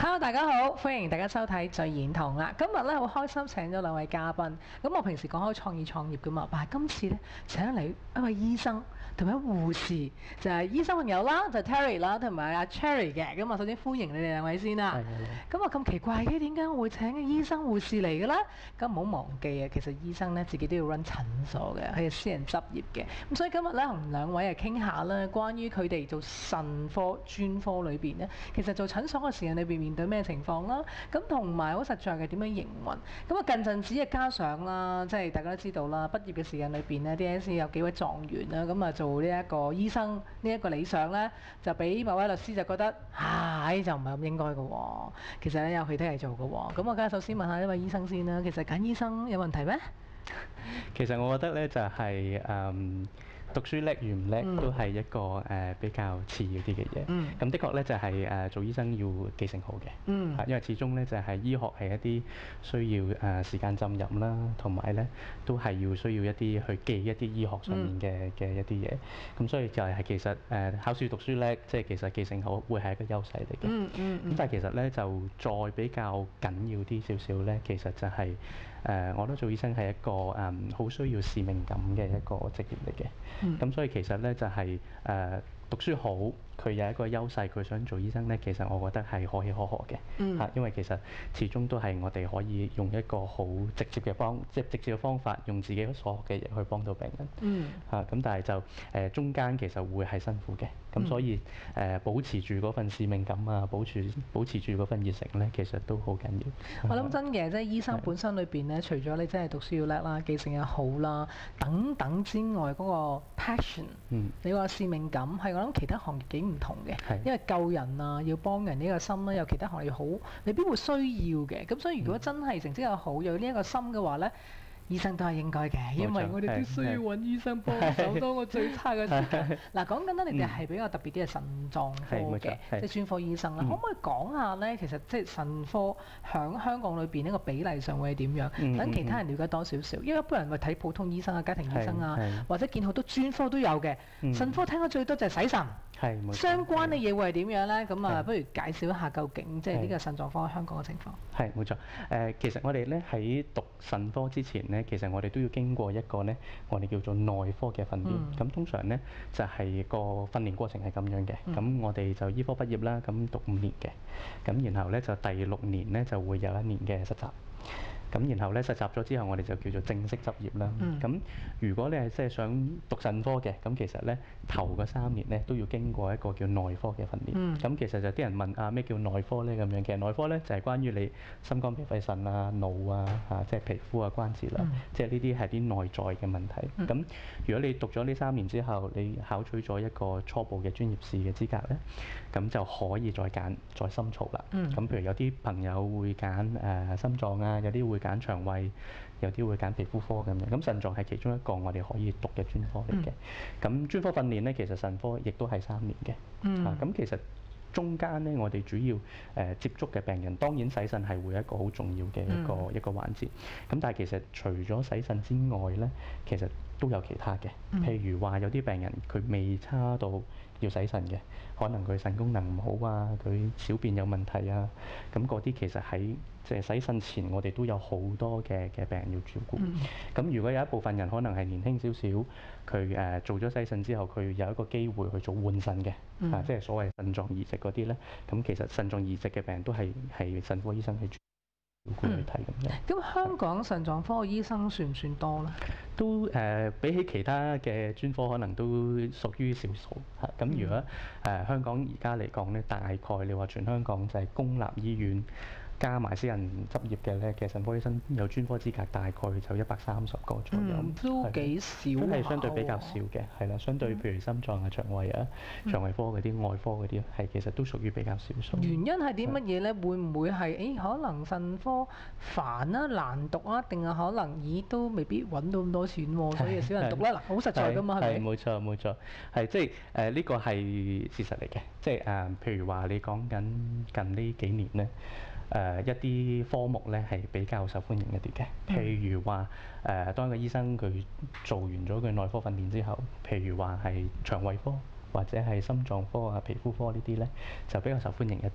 Hello，大家好，歡迎大家收睇聚言堂啦。今日咧好開心請咗兩位嘉賓。咁我平時講開創業噶嘛，但係今次咧請嚟一位醫生同埋護士，就係醫生朋友啦，就係 Terry 啦，同埋阿 Cherry 嘅。咁啊，首先歡迎你哋兩位先啦。咁啊咁奇怪嘅，點解我會請個醫生護士嚟嘅咧？咁唔好忘記啊，其實醫生咧自己都要 run 診所嘅，佢係私人執業嘅。咁所以今日咧同兩位傾下啦，關於佢哋做腎科專科裏邊咧，其實做診所嘅時間裏邊面對咩情況啦？咁同埋好實在嘅點樣營運？咁啊近陣子嘅加上啦，即係大家都知道啦，畢業嘅時間裏邊咧，DSE 有幾位狀元啦，咁啊做呢一個醫生呢一個理想咧，就俾某位律師就覺得就唔係咁應該嘅喎。其實咧有其他嘢做嘅喎。咁我梗係首先問下呢位醫生先啦。其實揀醫生有問題咩？ 其實我覺得咧就係讀書叻與唔叻都係一個比較次要啲嘅嘢。咁的確咧就係做醫生要記性好嘅。因為始終咧就係醫學係一啲需要時間浸淫啦，同埋咧都係需要一啲去記一啲醫學上面嘅一啲嘢。咁所以就係其實考試讀書叻，即係其實記性好會係一個優勢嚟嘅。咁但係其實咧就再比較緊要啲少少咧，其實就係我覺得做醫生係一個好需要使命感嘅一個職業嚟嘅。咁所以其實咧就係讀書好，佢有一個優勢，佢想做醫生咧，其實我覺得係可喜可賀嘅。因為其實始終都係我哋可以用一個好直接嘅方法，用自己所學嘅嘢去幫到病人。咁但係就中間其實會係辛苦嘅。咁所以保持住嗰份使命感啊，保持住嗰份熱誠咧，其實都好緊要。 我諗真嘅，即係醫生本身裏邊咧，除咗你真係讀書要叻啦、記性又好啦等等之外，嗰個 passion，你話使命感係我諗其他行業幾唔同嘅，因為救人啊，要幫人呢個心咧，有其他行業好未必會需要嘅。咁所以如果真係成績又好，有呢一個心嘅話咧，醫生都係應該嘅，因為我哋都需要揾醫生幫手。當我最差嘅時間，嗱講緊咧，你哋係比較特別啲嘅腎臟科嘅，即係專科醫生啦。可唔可以講下咧？其實即係腎科喺香港裏邊呢個比例上會係點樣？等其他人了解多少少。因為一般人會睇普通醫生啊、家庭醫生啊，或者見好多專科都有嘅。腎科聽得最多就係洗腎。相關嘅嘢會係點樣咧？咁啊，不如介紹一下究竟即係呢個腎臟科喺香港嘅情況。 係冇錯。其實我哋咧喺讀腎科之前咧，其實我哋都要經過一個咧，我哋叫做內科嘅訓練。咁通常咧就係個訓練過程係咁樣嘅。咁我哋就醫科畢業啦，咁讀5年嘅。咁然後咧就第6年咧就會有1年嘅實習。咁然後咧實習咗之後，我哋就叫做正式執業啦。咁如果你係即係想讀腎科嘅，咁其實咧頭嗰3年咧都要經過一個叫內科嘅訓練。咁其實就啲人問咩叫內科咧咁樣，其實內科咧就係關於你心肝脾肺腎啊、腦啊、即係皮膚啊、關節啦，即係呢啲係啲內在嘅問題。咁如果你讀咗呢3年之後，你考取咗一個初步嘅專業試嘅資格咧，咁就可以再深造啦。咁譬如有啲朋友會揀心臟啊，有啲會揀腸胃，有啲會揀皮膚科咁樣。咁腎臟係其中一個我哋可以讀嘅專科嚟嘅。咁專科訓練咧，其實腎科亦都係3年嘅。咁其實中間咧，我哋主要接觸嘅病人，當然洗腎係會一個好重要嘅一個環節。咁但係其實除咗洗腎之外咧，其實都有其他嘅。譬如話有啲病人佢未差到要洗腎嘅，可能佢腎功能唔好啊，佢小便有問題啊，咁嗰啲其實喺即係洗腎前，我哋都有好多嘅病人要照顧。咁如果有一部分人可能係年輕少少，佢做咗洗腎之後，佢有一個機會去做換腎嘅，即係所謂腎臟移植嗰啲咧。咁其實腎臟移植嘅病人都係腎科醫生去照顧去睇咁樣。 咁香港腎臟科嘅醫生算唔算多咧？ 都比起其他嘅專科，可能都屬於少數嚇。咁如果香港而家嚟講咧，大概你話全香港就係公立醫院加埋私人執業嘅咧，其實腎科醫生有專科資格大概就130個左右， 都幾少， 都係相對比較少嘅，係啦。相對譬如心臟啊、腸胃啊、腸胃科嗰啲、外科嗰啲，係其實都屬於比較少數。 原因係啲乜嘢咧？會唔會係可能腎科煩啊、難讀啊，定係可能都未必揾到咁多錢喎，所以少人讀咧？嗱，好實在㗎嘛，係咪？ 係冇錯冇錯，係即係呢個係事實嚟嘅。即係譬如話你講緊近呢幾年咧。一啲科目咧係比較受歡迎一啲嘅，譬如話當一個醫生佢做完咗佢內科訓練之後，譬如話係腸胃科或者係心臟科啊、皮膚科呢啲咧就比較受歡迎一啲。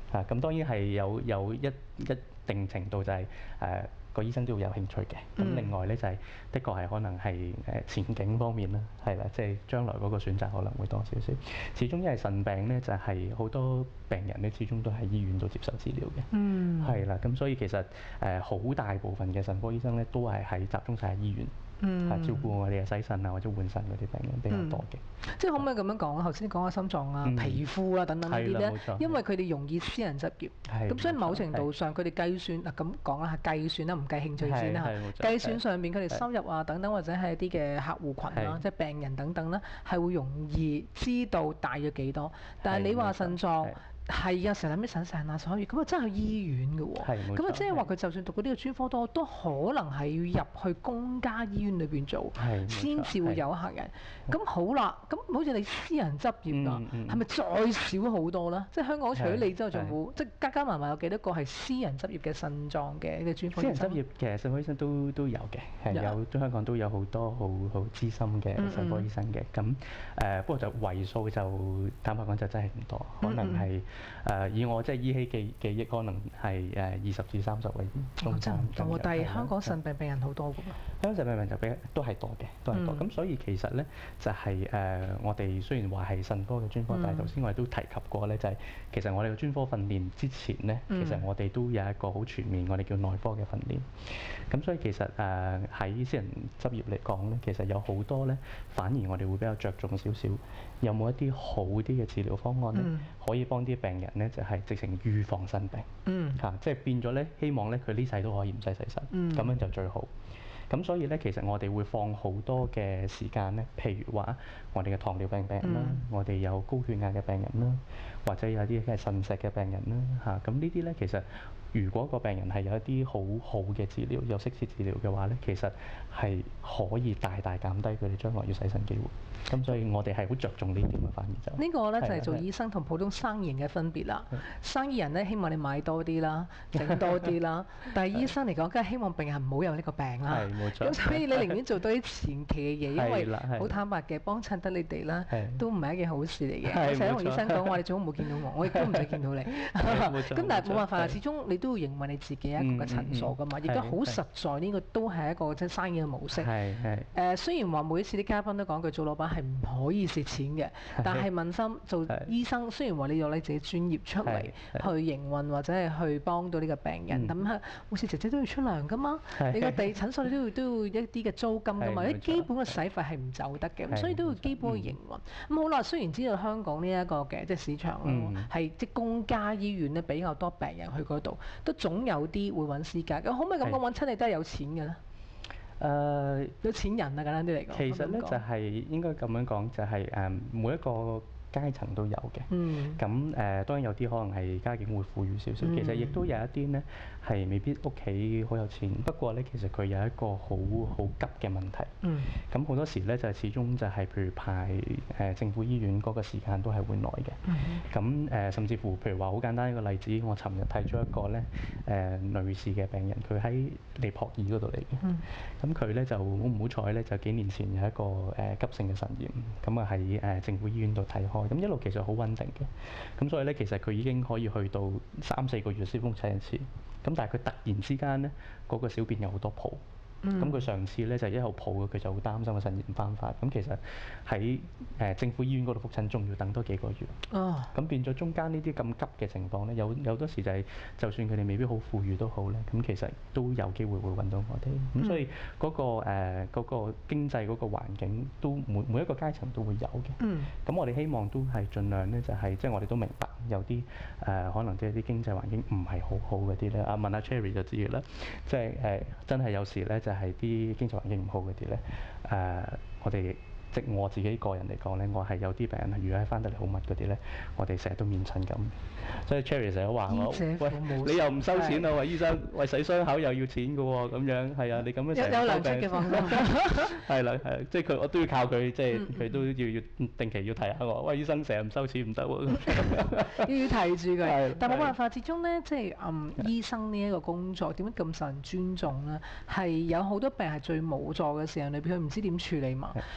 咁當然係有一定程度就係個醫生都要有興趣嘅。咁另外咧就係的確係可能係前景方面啦，係啦，即係將來嗰個選擇可能會多少少。始終因為腎病咧就係好多病人咧始終都喺醫院度接受治療嘅，係啦，咁所以其實好大部分嘅腎科醫生咧都係集中晒喺醫院。照顧我哋嘅洗腎啊或者換腎嗰啲病人比較多嘅。 即係可唔可以咁樣講啊？頭先講下心臟啊、皮膚啊等等呢啲咧，因為佢哋容易私人執業，咁所以某程度上佢哋計算咁講啦，計算啦，唔計興趣先啦嚇。計算上面佢哋收入啊等等或者係一啲嘅客戶群啦，即係病人等等咧，係會容易知道大約幾多。但係你話腎臟。係啊，成日諗起腎腎啊，所以咁啊真係去醫院嘅喎。咁啊即係話佢就算讀過呢個專科都可能係要入去公家醫院裏邊做，先至會有客人。咁好啦，咁好似你私人執業㗎，係咪再少好多啦？即係香港除咗你之後，仲冇即係加加埋埋有幾多個係私人執業嘅腎臟嘅呢個專科醫生？ 私人執業嘅腎科醫生都有嘅，係香港都有好多好資深嘅腎科醫生嘅。咁不過就為數就坦白講就真係唔多，可能係。以我即係依稀記憶，可能係20至30位中間。 但係香港腎病病人好多㗎喎。 香港腎病病人就都係多嘅，都係多。咁所以其實咧就係我哋雖然話係腎科嘅專科，但係頭先我哋都提及過咧，就係其實我哋嘅專科訓練之前咧，其實我哋都有一個好全面，我哋叫內科嘅訓練。咁所以其實喺私人執業嚟講咧，其實有好多咧，反而我哋會比較着重少少，有冇一啲好啲嘅治療方案咧，可以幫啲病人咧就係直情預防腎病，即係變咗咧，希望咧佢呢世都可以唔使洗腎，咁樣就最好。咁所以咧，其實我哋會放好多嘅時間咧，譬如話我哋嘅糖尿病病人啦，我哋有高血壓嘅病人啦，或者有啲嘅腎石嘅病人啦，咁呢啲咧其實如果個病人係有一啲好好嘅治療，有適切治療嘅話咧，其實係可以大大減低佢哋將來要洗腎機會。咁所以我哋係好着重呢點嘅，反而就呢個咧就係做醫生同普通生意人嘅分別啦。生意人咧希望你買多啲啦，整多啲啦，但係醫生嚟講，梗係希望病人唔好有呢個病啦。 係冇錯。 咁所以你寧願做多啲前期嘅嘢，因為好坦白嘅，幫襯得你哋啦，都唔係一件好事嚟嘅。我成日同醫生講話，你最好唔好見到我，我亦都唔使見到你。咁但係冇辦法啦，始終你都要營運你自己一個嘅診所㗎嘛，亦都好實在呢個都係一個即係生意嘅模式。雖然話每一次啲嘉賓都講句做老闆係唔可以蝕錢嘅，但係問心做醫生，雖然話你有你自己專業出嚟去營運或者係去幫到呢個病人，咁係護士姐姐都要出糧㗎嘛，你個地診所你都要一啲嘅租金㗎嘛，啲基本嘅使費係唔走得嘅，咁所以都要基本嘅營運。咁好啦，雖然知道香港呢一個嘅即係市場咯，係即係公家醫院咧比較多病人去嗰度，都總有啲會揾私家。咁可唔可以咁講，揾親你都係有錢嘅咧？有錢人啊，簡單啲嚟講。 其實咧就係應該咁樣講，就係每一個階層都有嘅。咁當然有啲可能係家境會富裕少少，其實亦都有一啲咧係未必屋企好有錢，不過咧其實佢有一個好急嘅問題。咁好多時咧就係始終就係譬如排政府醫院嗰個時間都係會耐嘅。咁甚至乎譬如話好簡單一個例子，我尋日睇咗一個咧女士嘅病人，佢喺尼泊爾嗰度嚟嘅。咁佢咧就好唔好彩咧，就幾年前有一個急性嘅腎炎，咁啊喺政府醫院度睇開，咁一路其實好穩定嘅。咁所以咧其實佢已經可以去到3-4個月先覆診一次。咁但係佢突然之間咧，嗰個小便有好多泡。咁佢上次咧就一路抱嘅，佢就好擔心個腎炎翻發。咁其實喺政府醫院嗰度覆診，仲要等多幾個月。咁變咗中間呢啲咁急嘅情況咧，有多時就係就算佢哋未必好富裕都好咧，咁其實都有機會會揾到我哋。咁所以嗰個經濟嗰個環境都每一個階層都會有嘅。咁我哋希望都係盡量咧，就係即係我哋都明白有啲可能即係啲經濟環境唔係好好嗰啲咧。問下 Cherry 就知嘅啦，即係真係有時咧就係啲經濟環境唔好嗰啲咧，我哋即我自己個人嚟講咧，我係有啲病人如果係翻得嚟好密嗰啲咧，我哋成日都免診咁。所以 Cherry 成日都話我，喂，你又唔收錢啊？喂，醫生，喂，洗傷口又要錢嘅喎，咁樣係啊，你咁樣成日收病。有良心嘅放心。係啦，係，即係佢，我都要靠佢，即係佢都要定期要提下我。喂，醫生成日唔收錢唔得喎。要提住佢。但冇辦法，始終咧，即係醫生呢一個工作點解咁受人尊重咧？係有好多病係最無助嘅時候裏邊，佢唔知點處理嘛。如果一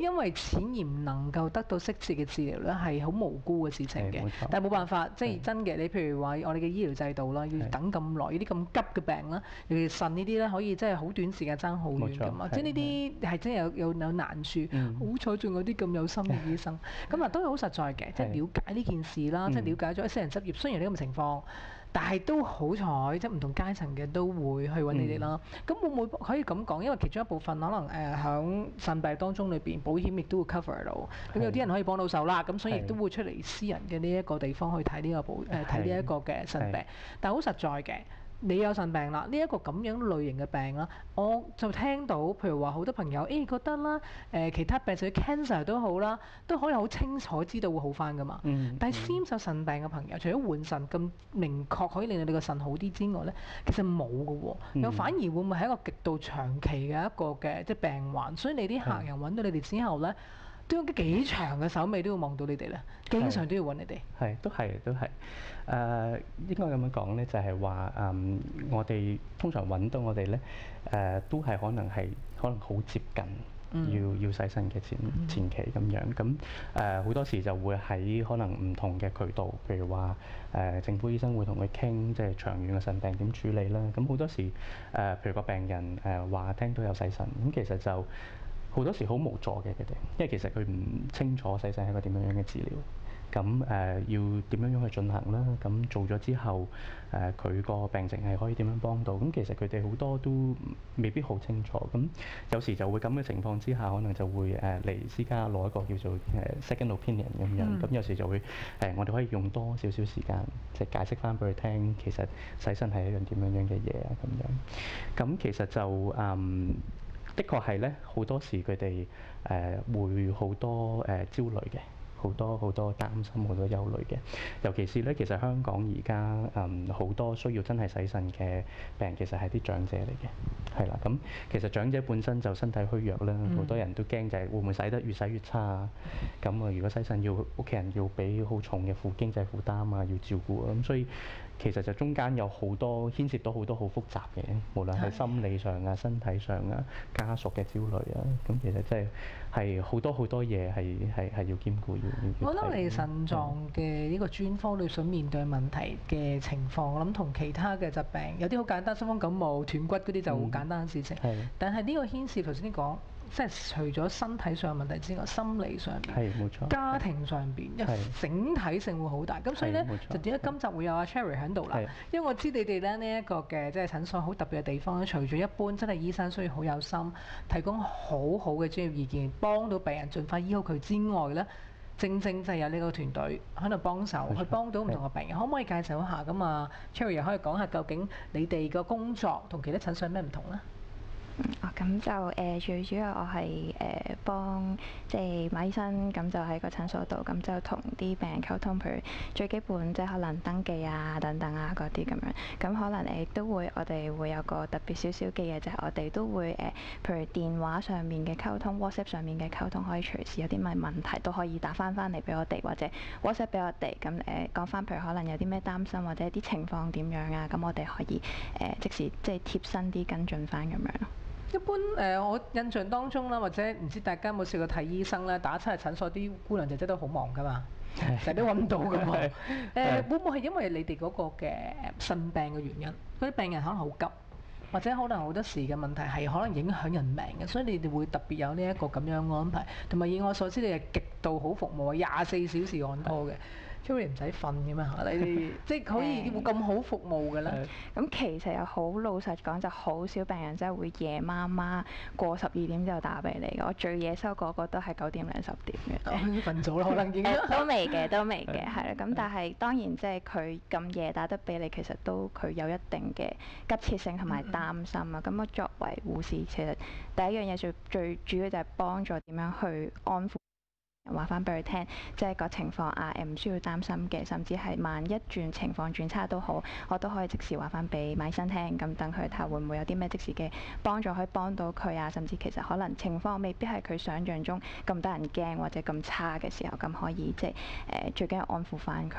因為錢而唔能夠得到適切嘅治療咧，係好無辜嘅事情嘅係冇錯。 但係冇辦法，即係真嘅。你譬如話我哋嘅醫療制度啦，要等咁耐，呢啲咁急嘅病啦，尤其腎呢啲咧，可以真係好短時間爭好遠㗎嘛。 冇錯即係呢啲係真係有難處。好彩仲有啲咁有心嘅醫生，咁啊都係好實在嘅，即係了解呢件事啦，即係了解咗私人執業雖然呢咁嘅情況。但係都好彩，即係唔同階層嘅都會去揾你哋啦。咁會唔會可以咁講？因為其中一部分可能響腎病當中裏邊，保險亦都會 cover 到。咁有啲人可以幫到手啦，咁所以亦都會出嚟私人嘅呢一個地方去睇呢個睇呢一個嘅腎病。但係好實在嘅。你有腎病啦，呢一個咁樣類型嘅病啦，我就聽到，譬如話好多朋友覺得啦，其他病就算 cancer 都好啦，都可以好清楚知道會好翻噶嘛。但係先有腎病嘅朋友，除咗換腎咁明確可以令到你個腎好啲之外咧，其實冇嘅喎，又反而會唔會係一個極度長期嘅一個嘅即係病患，所以你啲客人揾到你哋之後咧。都有幾長嘅手尾都要望到你哋咧，經常都要揾你哋。 係，都係。應該咁樣講咧，就係話我哋通常揾到我哋咧，都係可能好接近。要洗腎嘅前期咁樣，咁好多時就會喺可能唔同嘅渠道，譬如話政府醫生會同佢傾，即係長遠嘅腎病點處理啦。咁好多時譬如個病人話聽到有洗腎，咁其實就好多時好無助嘅佢哋，因為其實佢唔清楚洗腎係一個點樣嘅治療。咁要點樣去進行啦？咁做咗之後，佢個病情係可以點樣幫到？咁其實佢哋好多都未必好清楚。咁有時就會咁嘅情況之下，可能就會嚟私家攞一個叫做second opinion 咁樣。咁有時就會我哋可以用多少少時間，即係解釋翻俾佢聽，其實洗腎係一樣點樣嘅嘢啊咁樣。咁其實就的確係咧，好多時佢哋會好多焦慮嘅。好多擔心，好多憂慮嘅，尤其是咧，其實香港而家好多需要真係洗腎嘅病，其實係啲長者嚟嘅，係啦。咁其實長者本身就身體虛弱啦，好多人都驚就係會唔會洗得越洗越差啊？咁如果洗腎要屋企人要俾好重嘅經濟負擔啊，要照顧啊，咁所以其實就中間有好多牽涉到好多好複雜嘅，無論係心理上啊、身體上啊、家屬嘅焦慮啊，咁其實真係好多嘢係要兼顧。 我覺得你腎臟嘅呢個專科你想面對問題嘅情況，我諗同其他嘅疾病有啲好簡單，傷風感冒、斷骨嗰啲就好簡單嘅事情。但係呢個牽涉頭先你講，即係除咗身體上問題之外，心理上邊、家庭上邊，整體性會好大。咁所以咧，就點解今集會有阿 Cherry 喺度啦？因為我知你哋咧呢一個嘅即係診所好特別嘅地方咧，除咗一般真係醫生需要好有心，提供好好嘅專業意見，幫到病人盡快醫好佢之外咧。正就係有呢個團隊喺度幫手，去幫到唔同嘅病人。可唔可以介紹一下咁啊？Cherry 又可以講下究竟你哋個工作同其他診所有咩唔同咧？ 咁就最主要我係幫即係馬醫生，咁就喺個診所度，咁就同啲病人溝通，譬如最基本即係可能登記啊等等啊嗰啲咁樣。咁可能都會我哋會有個特別少少嘅嘢，就係我哋都會譬如電話上面嘅溝通、WhatsApp 上面嘅溝通，可以隨時有啲咩問題都可以打翻嚟俾我哋，或者 WhatsApp 俾我哋，咁講翻譬如可能有啲咩擔心或者啲情況點樣啊，咁我哋可以即時即係貼身啲跟進翻咁樣咯。 一般我印象當中啦，或者唔知大家有冇試過睇醫生咧，打出嚟診所啲姑娘姐姐都好忙噶嘛，成日都揾唔到噶嘛。會唔會係因為你哋嗰個嘅腎病嘅原因？嗰啲病人可能好急，或者可能好多時嘅問題係可能影響人命嘅，所以你哋會特別有呢一個咁樣安排。同埋以我所知，你係極度好服務，24小時按拖嘅。Cherry 唔使瞓嘅嘛，你哋即係可以會咁好服務嘅咧？ 咁其實又好老實講，就好少病人真係會夜媽媽過12點之後打俾你嘅。我最夜收嗰個都係9點零10點嘅。 瞓咗啦，可能已經都未嘅，係啦。咁但係當然即係佢咁夜打得俾你，其實都佢有一定嘅急切性同埋擔心啊。咁我作為護士，其實第一樣嘢最主要就係幫助點樣去安撫。話翻俾佢聽，即係個情況唔需要擔心嘅，甚至係萬一情況轉差都好，我都可以即時話翻俾馬醫生聽，咁等佢睇下會唔會有啲咩即時嘅幫助可以幫到佢啊，甚至其實可能情況未必係佢想象中咁得人驚或者咁差嘅時候，咁可以即係最緊要安撫翻佢咯。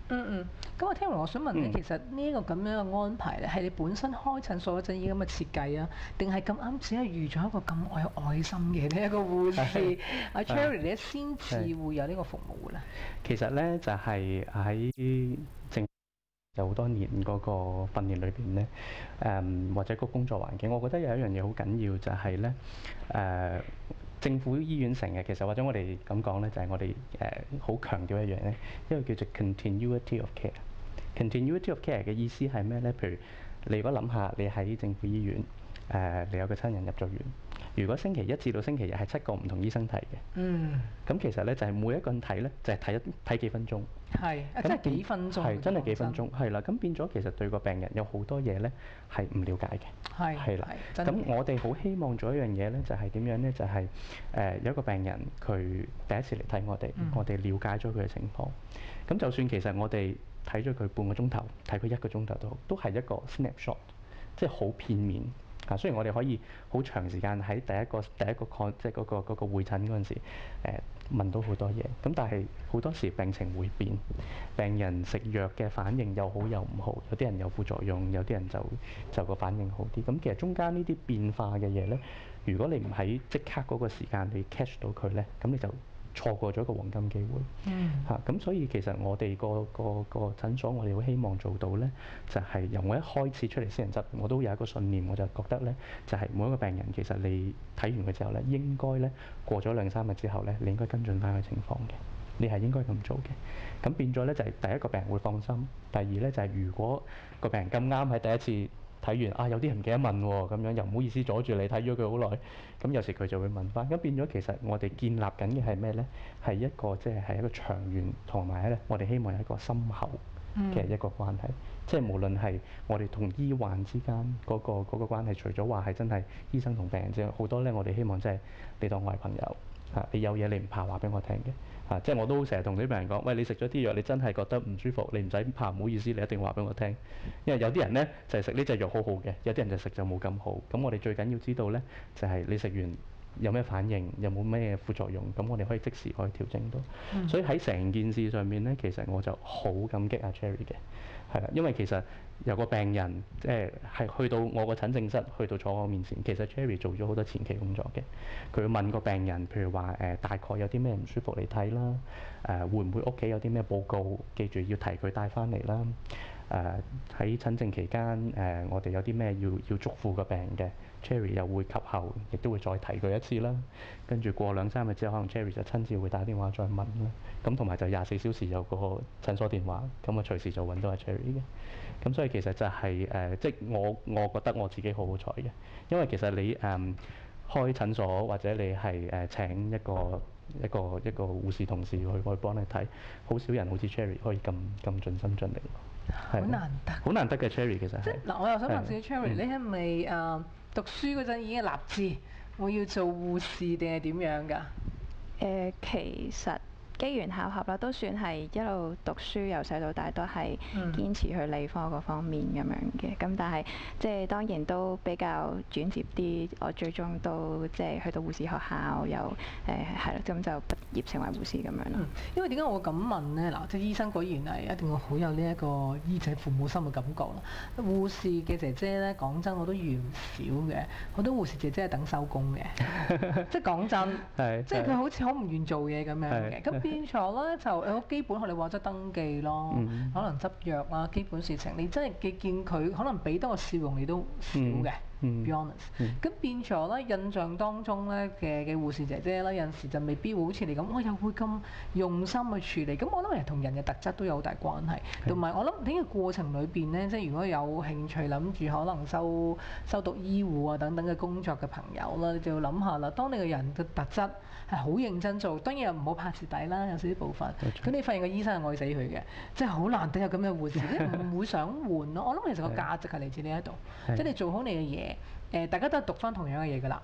嗯。咁我聽完，我想問你， 嗯其實呢一個咁樣嘅安排咧，係你本身開診所嗰陣已經咁嘅設計啊，定係咁啱只係遇咗一個咁有愛心嘅呢一個護士阿 Cherry 咧，先至會有呢個服務嘅咧？ 其實咧就係喺政有好多年嗰個訓練裏邊咧，或者個工作環境，我覺得有一樣嘢好緊要就係咧，政府醫院成日其實或者我哋咁講咧，就係我哋好強調一樣咧，一個叫做 continuity of care。continuity of care 嘅意思係咩咧？譬如你如果諗下，你喺政府醫院，你有個親人入咗院，如果星期一至到星期日係7個唔同醫生睇嘅， 嗯， 咁其實咧就係每一個人睇咧就係睇幾分鐘。 係啊，真係幾分鐘， 係真係幾分鐘，係啦。咁變咗其實對個病人有好多嘢咧係唔了解嘅，係啦。咁我哋好希望做一樣嘢咧，就係點樣咧？就係有一個病人佢第一次嚟睇我哋，我哋了解咗佢嘅情況。咁就算其實我哋睇咗佢半個鐘頭，睇佢1個鐘頭都係一個 snapshot，即係好片面。雖然我哋可以好長時間喺第一個即係嗰個會診嗰陣時，問到好多嘢，咁但係好多時病情會變，病人食藥嘅反應又好又唔好，有啲人有副作用，有啲人就個反應好啲。咁其實中間呢啲變化嘅嘢咧，如果你唔喺即刻嗰個時間你 catch 到佢咧，咁你就錯過咗一個黃金機會。咁所以其實我哋個診所，我哋好希望做到咧，就係由我一開始出嚟私人執，我都有一個信念，我就覺得咧，就係每一個病人其實你睇完佢之後咧，應該咧過咗2-3日之後咧，你應該跟進翻佢情況嘅，你係應該咁做嘅。咁變咗咧就係第一個病人會放心，第二咧就係如果個病人咁啱喺第一次睇完有啲人唔記得問喎，咁樣又唔好意思阻住你睇咗佢好耐，咁有時佢就會問翻，咁變咗其實我哋建立緊嘅係咩咧？係一個即係一個長遠，同埋咧我哋希望有一個深厚嘅一個關係，即係無論係我哋同醫患之間嗰個關係，除咗話係真係醫生同病人之外，好多咧我哋希望即係你當我係朋友你有嘢你唔怕話俾我聽嘅。即係我都成日同啲病人講，喂，你食咗啲藥，你真係覺得唔舒服，你唔使怕，唔好意思，你一定話俾我聽。因為有啲人咧就係食呢隻藥好好嘅，有啲人就食就冇咁好。咁我哋最緊要知道咧，就係你食完有咩反應，有冇咩副作用，咁我哋可以即時可以調整到。所以喺成件事上面咧，其實我就好感激阿 Cherry 嘅，係啦，因為其實有個病人係去到我個診症室，去到坐我面前，其實 Cherry 做咗好多前期工作嘅。佢會問個病人，譬如話大概有啲咩唔舒服嚟睇啦，會唔會屋企有啲咩報告，記住要提佢帶翻嚟啦。喺診症期間，我哋有啲咩要囑咐個病人嘅 ，Cherry 又會及後，亦都會再提佢一次啦。跟住過2-3日之後，可能 Cherry 就親自會打電話再問啦。咁同埋就24小時有個診所電話，咁啊隨時就揾到阿 Cherry 嘅。咁所以其實就係即係我覺得我自己好好彩嘅，因為其實你開診所或者你係請一個護士同事去幫你睇，好少人好似 Cherry 可以咁盡心盡力。 好難得， 好難得嘅 Cherry 其實係。 嗱，我又想問下 Cherry，你係咪讀書嗰陣已經立志我要做護士定係點樣㗎？ 其實機緣巧合啦，都算係一路讀書由細到大都係堅持去理科嗰方面咁樣嘅。咁但係即係當然都比較轉接啲，我最終都即係去到護士學校，又係啦，咁就畢業成為護士咁樣咯。 因為點解我會咁問咧？嗱，即係醫生果然係一定會好有呢一個醫者父母心嘅感覺啦。護士嘅姐姐咧，講真我都遇唔少嘅，好多護士姐姐係等收工嘅，即係講真，即係佢好似好唔願做嘢咁樣嘅。咁變咗咧就有基本學你話齋登記咯，可能執藥啊，基本事情你真係見佢可能俾多個笑容你都少嘅。Be honest，咁變咗咧，印象當中咧嘅護士姐姐咧，有陣時就未必會好似你咁，我又會咁用心去處理。咁我諗其實同人嘅特質都有好大關係，同埋我諗呢個過程裏邊咧，即係如果有興趣諗住可能修讀醫護啊等等嘅工作嘅朋友啦，你就要諗下啦。當你個人嘅特質係好認真做，當然又唔好怕蝕底啦，有少少部分。咁你發現個醫生係愛死佢嘅，即係好難得有咁嘅護士，你唔會想換咯。我諗其實個價值係嚟自呢一度，即係你做好你嘅嘢。大家都係讀翻同樣嘅嘢㗎啦，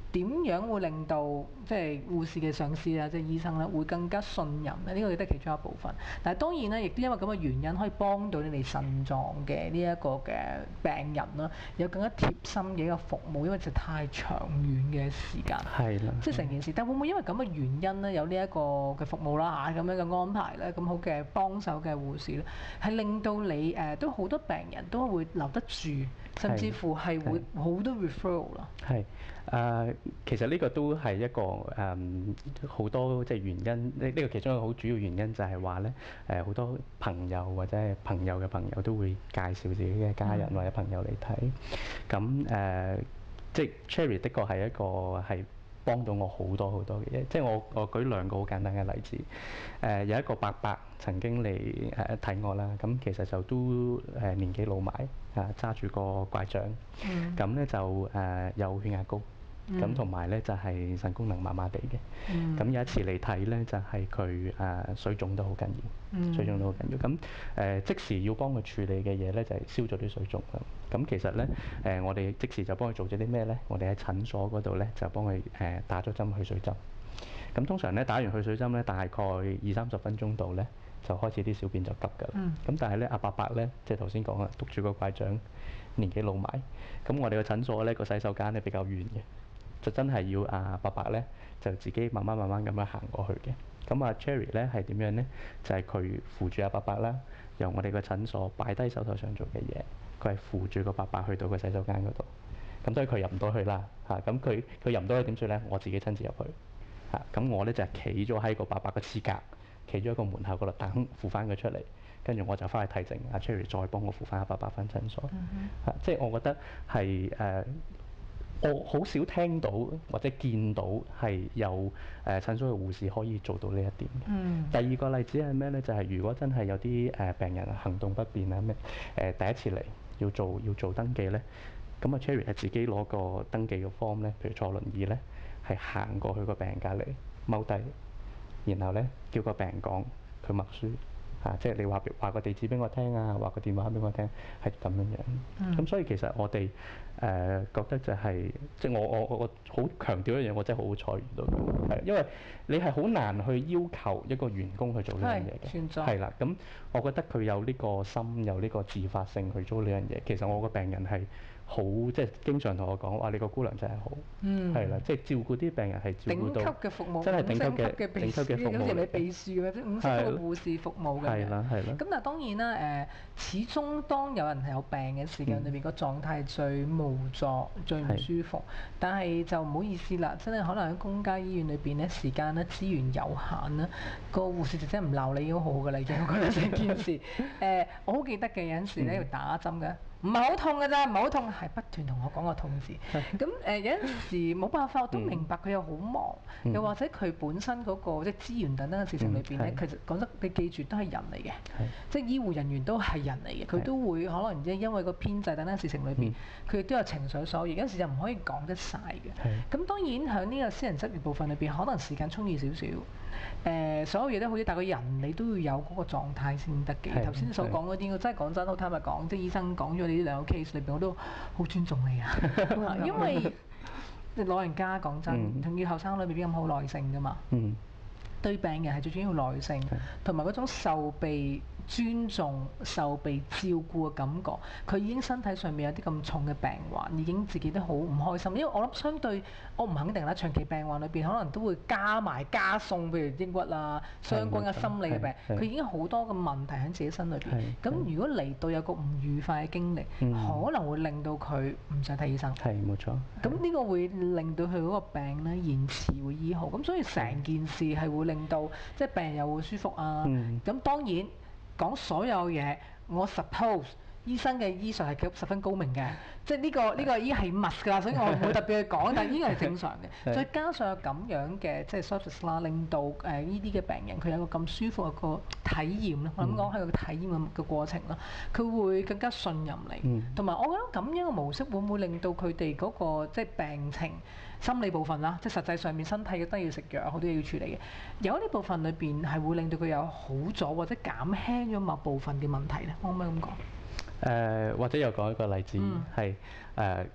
點樣會令到即係護士嘅上司啊，即係醫生咧，會更加信任咧？呢個亦都係其中一部分。但係當然咧，亦都因為咁嘅原因，可以幫到你哋腎臟嘅呢一個嘅病人啦，有更加貼心嘅一個服務，因為就太長遠嘅時間。 係啦。 即係成件事，但會唔會因為咁嘅原因咧，有呢一個嘅服務啦嚇，咁樣嘅安排咧，咁好嘅幫手嘅護士咧，係令到你都好多病人都會留得住，甚至乎係會好多 referral 啦。 係其實呢個都係一個好多即係原因，呢個其中一個好主要原因就係話咧好多朋友或者係朋友嘅朋友都會介紹自己嘅家人或者朋友嚟睇，咁即係 Cherry 的確係一個係幫到我好多好多嘅嘢，即係我舉兩個好簡單嘅例子，有一個伯伯曾經嚟睇我啦，咁其實就都年紀老邁揸住個拐杖，咁咧就有血壓高。咁同埋咧就係腎功能麻麻地嘅，咁有一次嚟睇咧就係佢水腫得好緊要，水腫得好緊要。咁即時要幫佢處理嘅嘢咧就係燒咗啲水腫啦。咁其實咧我哋即時就幫佢做咗啲咩咧？我哋喺診所嗰度咧就幫佢打咗針去水針。咁通常咧打完去水針咧大概20-30分鐘度咧就開始啲小便就急㗎啦。咁但係咧阿伯伯咧即係頭先講啦，篤住個拐杖，年紀老邁。咁我哋個診所咧個洗手間咧比較遠嘅。就真係要伯伯咧，就自己慢慢咁樣行過去嘅。咁Cherry 咧係點樣咧？就係佢扶住伯伯啦，由我哋個診所擺低手頭上做嘅嘢，佢係扶住個伯伯去到個洗手間嗰度。咁所以佢入唔到去啦嚇。咁佢入唔到去點算咧？我自己親自入去嚇。咁我咧就係企咗喺個伯伯嘅廁格，企咗喺個門口嗰度等扶翻佢出嚟，跟住我就翻去睇症。Cherry 再幫我扶翻伯伯翻診所嚇。即係我覺得係我好少聽到或者見到係有診所嘅護士可以做到呢一點。第二個例子係咩咧？就係如果真係有啲病人行動不便啊咩第一次嚟要做登記咧，咁Cherry 係自己攞個登記嘅 form 咧，譬如坐輪椅咧，係行過去個病人隔離踎低，然後咧叫個病人講佢默書。即係你話個地址俾我聽啊，話個電話俾我聽，係咁樣樣。咁所以其實我哋覺得就係，即係我好強調一樣，我真係好彩遇到佢，係因為你係好難去要求一個員工去做呢樣嘢嘅，係啦。咁我覺得佢有呢個心，有呢個自發性去做呢樣嘢。其實我個病人係好，即係經常同我講話，你個姑娘真係好，係啦，即係照顧啲病人係照顧到頂級嘅服務， 真係頂級嘅服務， 好似你秘書咁樣，即係5星級嘅護士服務咁樣。 係啦。 咁但係當然啦，始終當有人係有病嘅時間裏邊，個狀態係最無助、最唔舒服。但係就唔好意思啦，真係可能喺公家醫院裏邊咧，時間咧資源有限啦，個護士姐姐唔鬧你已經好㗎啦，已經我覺得成件事。我好記得嘅有陣時咧要打針嘅。唔係好痛㗎咋，唔係好痛，係不斷同我講個痛字。咁有陣時冇辦法，我都明白佢又好忙，又或者佢本身嗰個即係資源等等嘅事情裏邊咧，其實講得你記住都係人嚟嘅，即係醫護人員都係人嚟嘅，佢都會可能即係因為個編制等等事情裏邊，佢亦都有情緒所有，有陣時就唔可以講得晒嘅。咁當然喺呢個私人執業部分裏邊，可能時間充裕少少。所有嘢都好似，但係個人你都要有嗰個狀態先得嘅。頭先所講嗰啲，我真係講真，好坦白講，即係醫生講咗你呢兩個 case 裏邊，我都好尊重你啊。因為老人家講真，同要後生女未必咁好耐性㗎嘛。對病人係最主要耐性，同埋嗰種受被尊重、受被照顧嘅感覺。佢已經身體上面有啲咁重嘅病患，已經自己都好唔開心。因為我諗相對，我唔肯定啦，長期病患裏邊可能都會加送，譬如抑鬱啊、相關嘅心理嘅病。佢已經好多嘅問題喺自己身裏邊。咁如果嚟到有個唔愉快嘅經歷，可能會令到佢唔想睇醫生。 係冇錯。 咁呢個會令到佢嗰個病咧延遲會醫好。咁所以成件事係會令到即係病人又會舒服啊。咁當然。講所有嘢，我 suppose 醫生嘅醫術係十分高明嘅，即係呢個已經係 must 㗎啦，所以我唔會特別去講，但係呢個係正常嘅。再加上有咁樣嘅即係 service 啦，令到呢啲嘅病人佢有個咁舒服嘅個體驗啦，我諗講係個體驗嘅過程啦，佢會更加信任你，同埋我覺得咁樣嘅模式會唔會令到佢哋嗰個即係病情心理部分啦，即係實際上面身體都要食藥，好多嘢要處理嘅，有啲部分裏邊係會令到佢有好咗或者減輕咗某部分嘅問題咧，可唔可以咁講？ 或者又講一個例子係